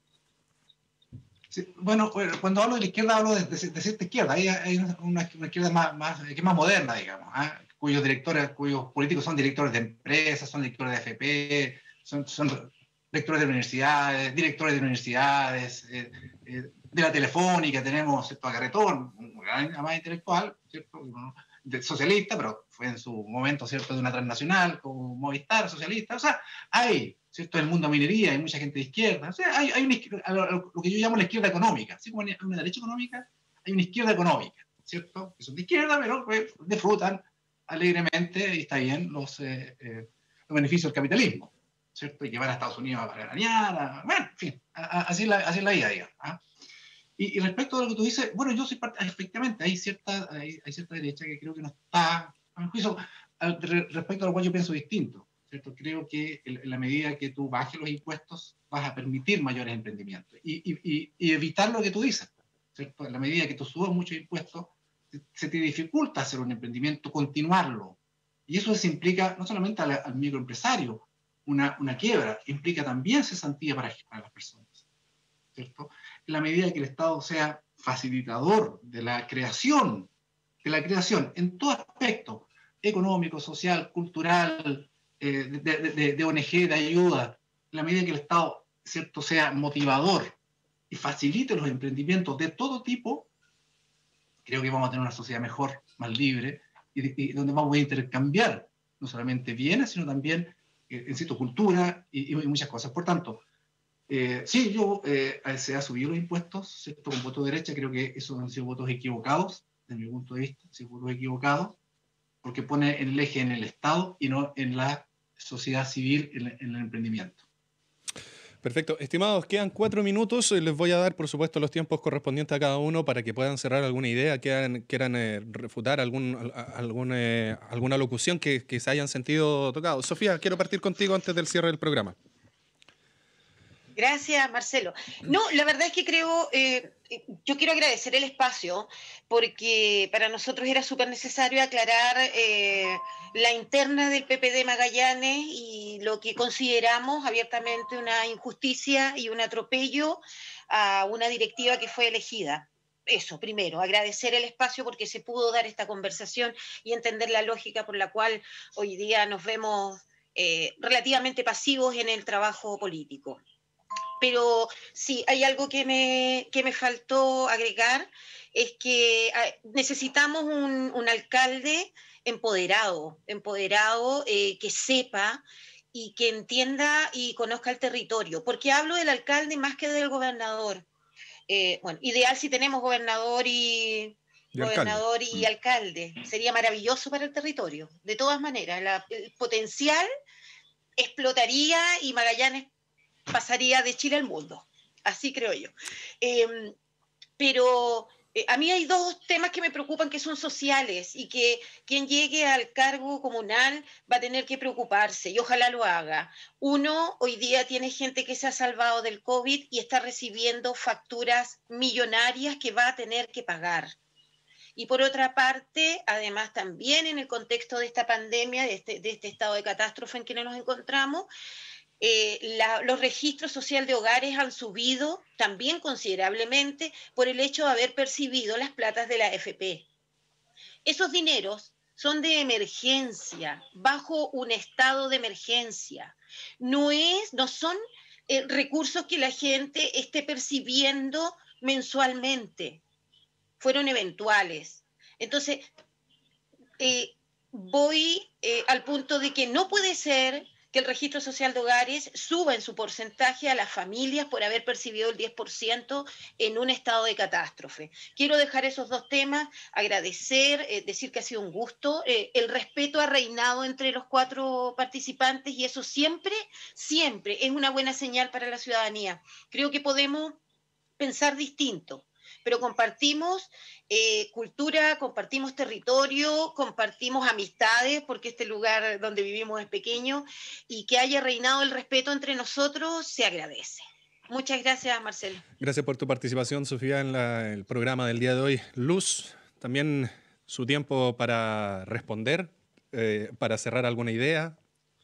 Sí, bueno, cuando hablo de la izquierda hablo de, de, de cierta izquierda, hay, hay una, una izquierda más, más, que es más moderna, digamos, ¿eh? cuyos directores, cuyos políticos son directores de empresas, son directores de A F P, son, son directores de universidades, directores de universidades, eh, eh, de la Telefónica tenemos, ¿cierto?, a Garretón, un gran más intelectual, ¿cierto?, de, socialista, pero fue en su momento, ¿cierto?, de una transnacional, como Movistar, socialista, o sea, hay, ¿cierto?, en el mundo de minería hay mucha gente de izquierda, o sea, hay, hay una, lo, lo que yo llamo la izquierda económica, así como hay una derecha económica, hay una izquierda económica, ¿cierto?, que son de izquierda, pero pues, disfrutan alegremente, y está bien, los, eh, eh, los beneficios del capitalismo, ¿cierto? Y que van a Estados Unidos para gananciar, bueno, en fin, a, a, así, es la, así es la idea, digamos. ¿Ah? Y, y respecto a lo que tú dices, bueno, yo soy parte, efectivamente, hay cierta, hay, hay cierta derecha que creo que no está, a mi juicio, al, re, respecto a lo cual yo pienso distinto, ¿cierto? Creo que en, en la medida que tú bajes los impuestos, vas a permitir mayores emprendimientos y, y, y, y evitar lo que tú dices, ¿cierto? En la medida que tú subas muchos impuestos, se te dificulta hacer un emprendimiento, continuarlo. Y eso se implica no solamente al, al microempresario, una, una quiebra, implica también cesantía para, para las personas, ¿cierto? En la medida que el Estado sea facilitador de la creación, de la creación en todo aspecto, económico, social, cultural, eh, de, de, de, de O N G, de ayuda, en la medida que el Estado, ¿cierto?, sea motivador y facilite los emprendimientos de todo tipo, creo que vamos a tener una sociedad mejor, más libre, y, y donde vamos a intercambiar no solamente bienes, sino también, eh, insisto, cultura y, y muchas cosas. Por tanto, eh, sí, yo, eh, se ha subido los impuestos, ¿cierto? Con voto de derecha, creo que esos han sido votos equivocados, desde mi punto de vista, han sido votos equivocados, porque pone el eje en el Estado y no en la sociedad civil, en, en el emprendimiento. Perfecto. Estimados, quedan cuatro minutos. Les voy a dar, por supuesto, los tiempos correspondientes a cada uno para que puedan cerrar alguna idea, quieran, quieran eh, refutar algún, algún, eh, alguna locución que, que se hayan sentido tocado. Sofía, quiero partir contigo antes del cierre del programa. Gracias, Marcelo. No, la verdad es que creo, eh, yo quiero agradecer el espacio porque para nosotros era súper necesario aclarar eh, la interna del P P D Magallanes y lo que consideramos abiertamente una injusticia y un atropello a una directiva que fue elegida. Eso, primero, agradecer el espacio porque se pudo dar esta conversación y entender la lógica por la cual hoy día nos vemos eh, relativamente pasivos en el trabajo político. Pero sí, hay algo que me, que me faltó agregar, es que necesitamos un, un alcalde empoderado, empoderado eh, que sepa y que entienda y conozca el territorio. ¿Por qué hablo del alcalde más que del gobernador? Eh, bueno, ideal si tenemos gobernador y, y gobernador alcalde. y alcalde. Sería maravilloso para el territorio. De todas maneras, la, el potencial explotaría y Magallanes pasaría de Chile al mundo, así creo yo. Eh, pero eh, a mí hay dos temas que me preocupan que son sociales y que quien llegue al cargo comunal va a tener que preocuparse y ojalá lo haga. Uno, hoy día tiene gente que se ha salvado del COVID y está recibiendo facturas millonarias que va a tener que pagar. Y por otra parte, además también en el contexto de esta pandemia, de este, de este estado de catástrofe en que nos encontramos, Eh, la, los registros sociales de hogares han subido también considerablemente por el hecho de haber percibido las platas de la A F P. Esos dineros son de emergencia, bajo un estado de emergencia. No, es, no son eh, recursos que la gente esté percibiendo mensualmente. Fueron eventuales. Entonces, eh, voy eh, al punto de que no puede ser que el registro social de hogares suba en su porcentaje a las familias por haber percibido el diez por ciento en un estado de catástrofe. Quiero dejar esos dos temas, agradecer, eh, decir que ha sido un gusto. Eh, el respeto ha reinado entre los cuatro participantes y eso siempre, siempre es una buena señal para la ciudadanía. Creo que podemos pensar distinto, pero compartimos eh, cultura, compartimos territorio, compartimos amistades, porque este lugar donde vivimos es pequeño, y que haya reinado el respeto entre nosotros se agradece. Muchas gracias, Marcelo. Gracias por tu participación, Sofía, en la, el programa del día de hoy. Luz, también su tiempo para responder, eh, para cerrar alguna idea.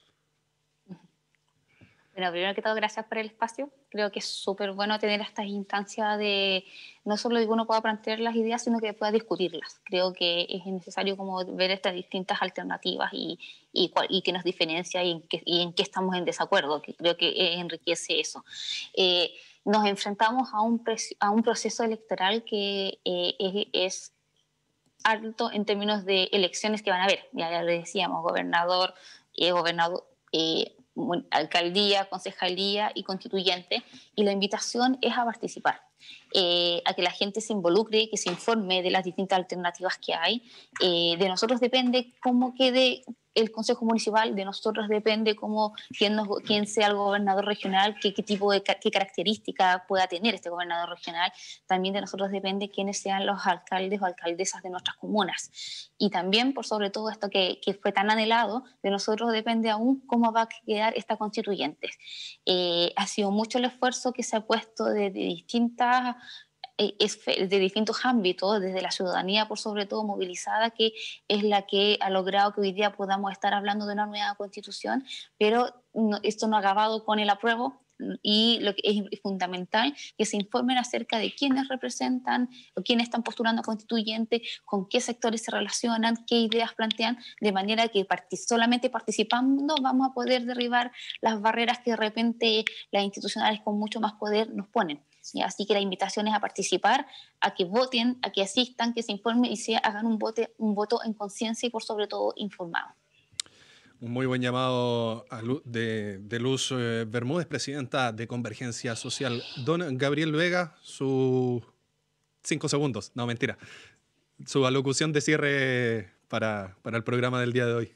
Bueno, primero que todo, gracias por el espacio. Creo que es súper bueno tener estas instancias de no solo de que uno pueda plantear las ideas, sino que pueda discutirlas. Creo que es necesario como ver estas distintas alternativas y, y, y que nos diferencia y en, qué, y en qué estamos en desacuerdo, que creo que enriquece eso. Eh, nos enfrentamos a un, a un proceso electoral que eh, es, es alto en términos de elecciones que van a haber. Ya, ya le decíamos, gobernador, eh, gobernador eh, alcaldía, concejalía y constituyente, y la invitación es a participar, eh, a que la gente se involucre, que se informe de las distintas alternativas que hay. Eh, de nosotros depende cómo quede el Consejo Municipal, de nosotros depende cómo, quién, nos, quién sea el gobernador regional, qué, qué tipo de qué característica pueda tener este gobernador regional. También de nosotros depende quiénes sean los alcaldes o alcaldesas de nuestras comunas. Y también, por sobre todo esto que, que fue tan anhelado, de nosotros depende aún cómo va a quedar esta constituyente. Eh, ha sido mucho el esfuerzo que se ha puesto de, de distintas de distintos ámbitos, desde la ciudadanía por sobre todo movilizada, que es la que ha logrado que hoy día podamos estar hablando de una nueva constitución, pero no, esto no ha acabado con el apruebo, y lo que es fundamental que se informen acerca de quiénes representan o quiénes están postulando a constituyente, con qué sectores se relacionan, qué ideas plantean, de manera que solamente participando vamos a poder derribar las barreras que de repente las institucionales con mucho más poder nos ponen. ¿sí? Así que la invitación es a participar, a que voten, a que asistan, que se informen y se hagan un, vote, un voto en conciencia y por sobre todo informado. Un muy buen llamado a Lu- de, de Luz eh, Bermúdez, presidenta de Convergencia Social. Don Gabriel Vega, sus cinco segundos, no mentira, su alocución de cierre para, para el programa del día de hoy.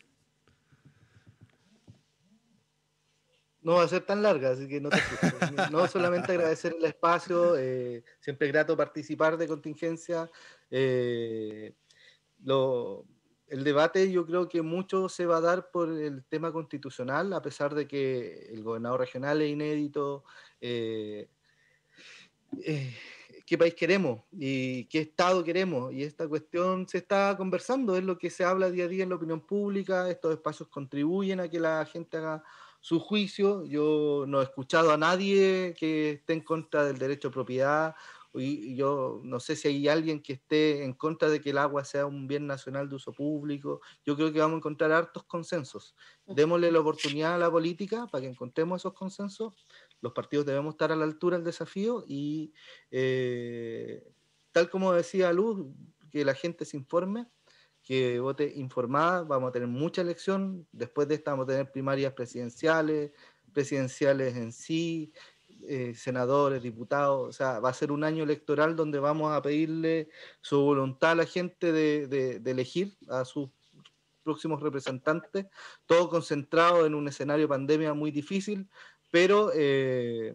No va a ser tan larga, así que no te asustes. No, solamente agradecer el espacio, eh, siempre es grato participar de Contingencia. Eh, lo, el debate yo creo que mucho se va a dar por el tema constitucional, a pesar de que el gobernador regional es inédito. Eh, eh, ¿Qué país queremos? ¿Y qué Estado queremos? Y esta cuestión se está conversando, es lo que se habla día a día en la opinión pública. Estos espacios contribuyen a que la gente haga su juicio. Yo no he escuchado a nadie que esté en contra del derecho a propiedad. Y yo no sé si hay alguien que esté en contra de que el agua sea un bien nacional de uso público. Yo creo que vamos a encontrar hartos consensos. Démosle la oportunidad a la política para que encontremos esos consensos. Los partidos debemos estar a la altura del desafío y eh, tal como decía Luz, que la gente se informe, que vote informada. Vamos a tener mucha elección. Después de esta vamos a tener primarias presidenciales, presidenciales en sí, eh, senadores, diputados. O sea, va a ser un año electoral donde vamos a pedirle su voluntad a la gente de, de, de elegir a sus próximos representantes, todo concentrado en un escenario de pandemia muy difícil, pero eh,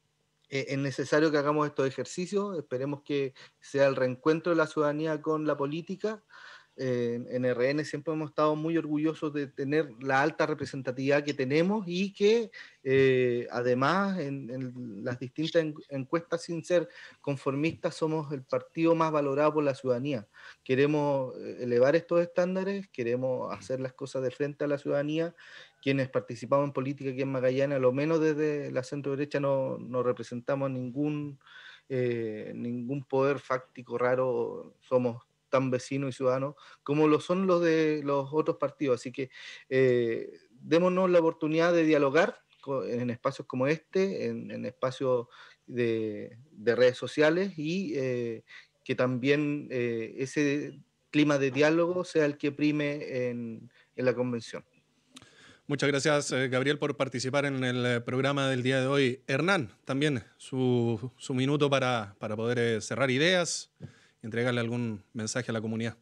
es necesario que hagamos estos ejercicios. Esperemos que sea el reencuentro de la ciudadanía con la política. Eh, en R N siempre hemos estado muy orgullosos de tener la alta representatividad que tenemos y que eh, además en, en las distintas en, encuestas, sin ser conformistas, somos el partido más valorado por la ciudadanía. Queremos elevar estos estándares, queremos hacer las cosas de frente a la ciudadanía. Quienes participamos en política aquí en Magallanes, a lo menos desde la centro derecha, no, no representamos ningún, eh, ningún poder fáctico raro. Somos tan vecinos y ciudadanos como lo son los de los otros partidos. Así que eh, démonos la oportunidad de dialogar en espacios como este, en, en espacios de, de redes sociales y eh, que también eh, ese clima de diálogo sea el que prime en, en la convención. Muchas gracias, eh, Gabriel, por participar en el eh, programa del día de hoy. Hernán, también su, su minuto para, para poder eh, cerrar ideas y entregarle algún mensaje a la comunidad.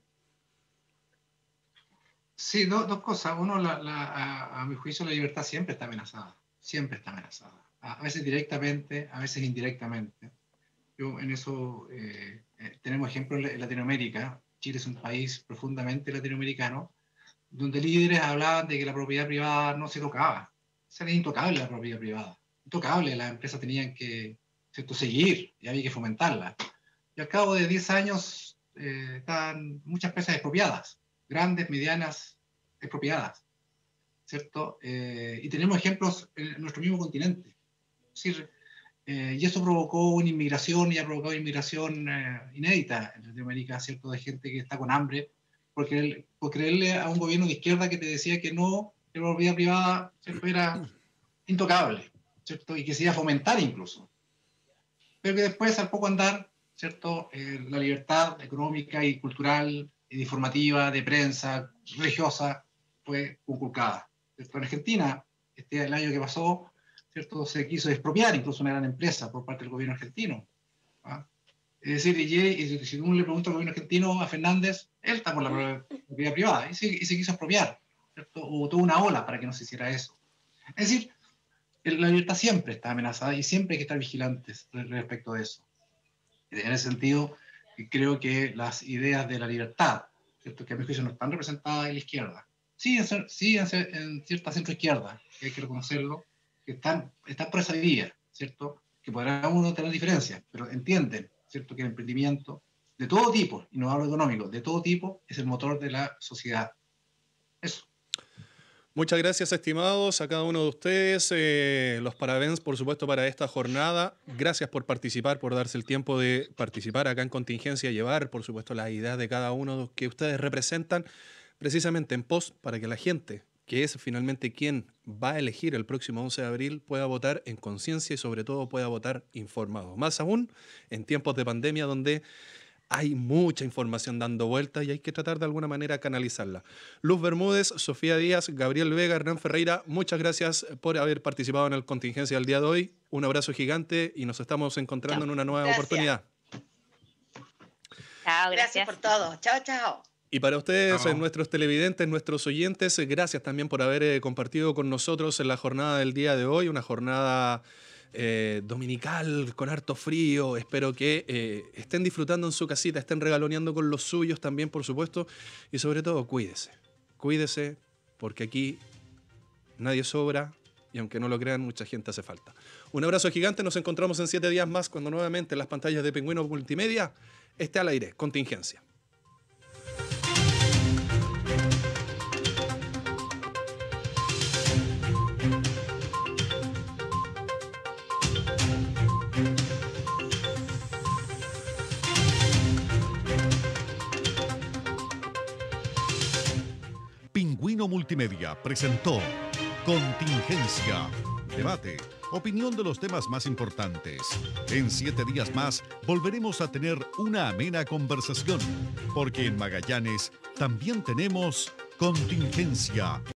Sí, do, dos cosas. Uno, la, la, a, a mi juicio, la libertad siempre está amenazada. Siempre está amenazada. A, a veces directamente, a veces indirectamente. Yo en eso eh, eh, tenemos ejemplos en Latinoamérica. Chile es un país profundamente latinoamericano, donde líderes hablaban de que la propiedad privada no se tocaba. Era intocable la propiedad privada. Intocable, las empresas tenían que, ¿cierto?, seguir y había que fomentarla. Y al cabo de diez años eh, están muchas empresas expropiadas, grandes, medianas, expropiadas, ¿cierto? Eh, y tenemos ejemplos en nuestro mismo continente. Es decir, eh, y eso provocó una inmigración y ha provocado inmigración eh, inédita en Latinoamérica, ¿cierto?, de gente que está con hambre, porque por creerle a un gobierno de izquierda que te decía que no, que la propiedad privada, ¿cierto?, era intocable, ¿cierto?, y que se iba a fomentar incluso. Pero que después, al poco andar, ¿cierto?, eh, la libertad económica y cultural, y informativa, de prensa, religiosa, fue conculcada. ¿Cierto? En Argentina, este el año que pasó, ¿cierto?, se quiso expropiar incluso una gran empresa por parte del gobierno argentino. ¿Ah? Es decir, y, y si uno le pregunta al gobierno argentino, a Fernández, él está por la propiedad privada y se, y se quiso expropiar, ¿cierto? Hubo toda una ola para que no se hiciera eso. Es decir, la libertad siempre está amenazada y siempre hay que estar vigilantes respecto de eso. En ese sentido, creo que las ideas de la libertad, ¿cierto?, que a mi juicio no están representadas en la izquierda, sí en, sí en, en cierta centroizquierda, que hay que reconocerlo, que están, están por esa vía, ¿cierto?, que podrá uno tener diferencias, pero entienden, ¿cierto?, que el emprendimiento de todo tipo, y no hablo económico, de todo tipo, es el motor de la sociedad. Eso. Muchas gracias, estimados, a cada uno de ustedes. Eh, los parabéns, por supuesto, para esta jornada. Gracias por participar, por darse el tiempo de participar acá en Contingencia, llevar, por supuesto, las ideas de cada uno que ustedes representan, precisamente en pos para que la gente que es finalmente quien va a elegir el próximo once de abril, pueda votar en conciencia y sobre todo pueda votar informado. Más aún en tiempos de pandemia donde hay mucha información dando vueltas y hay que tratar de alguna manera canalizarla. Luz Bermúdez, Sofía Díaz, Gabriel Vega, Hernán Ferreira, muchas gracias por haber participado en el Contingencia del día de hoy. Un abrazo gigante y nos estamos encontrando chao. En una nueva gracias. Oportunidad. Chao, gracias. Gracias por todo. Chao, chao. Y para ustedes, Chao. nuestros televidentes, nuestros oyentes, gracias también por haber eh, compartido con nosotros en la jornada del día de hoy, una jornada eh, dominical con harto frío. Espero que eh, estén disfrutando en su casita, estén regaloneando con los suyos también, por supuesto, y sobre todo cuídese, cuídese, porque aquí nadie sobra y aunque no lo crean, mucha gente hace falta. Un abrazo gigante, nos encontramos en siete días más cuando nuevamente en las pantallas de Pingüino Multimedia esté al aire, Contingencia. Pingüino Multimedia presentó Contingencia, debate, opinión de los temas más importantes. En siete días más volveremos a tener una amena conversación, porque en Magallanes también tenemos Contingencia.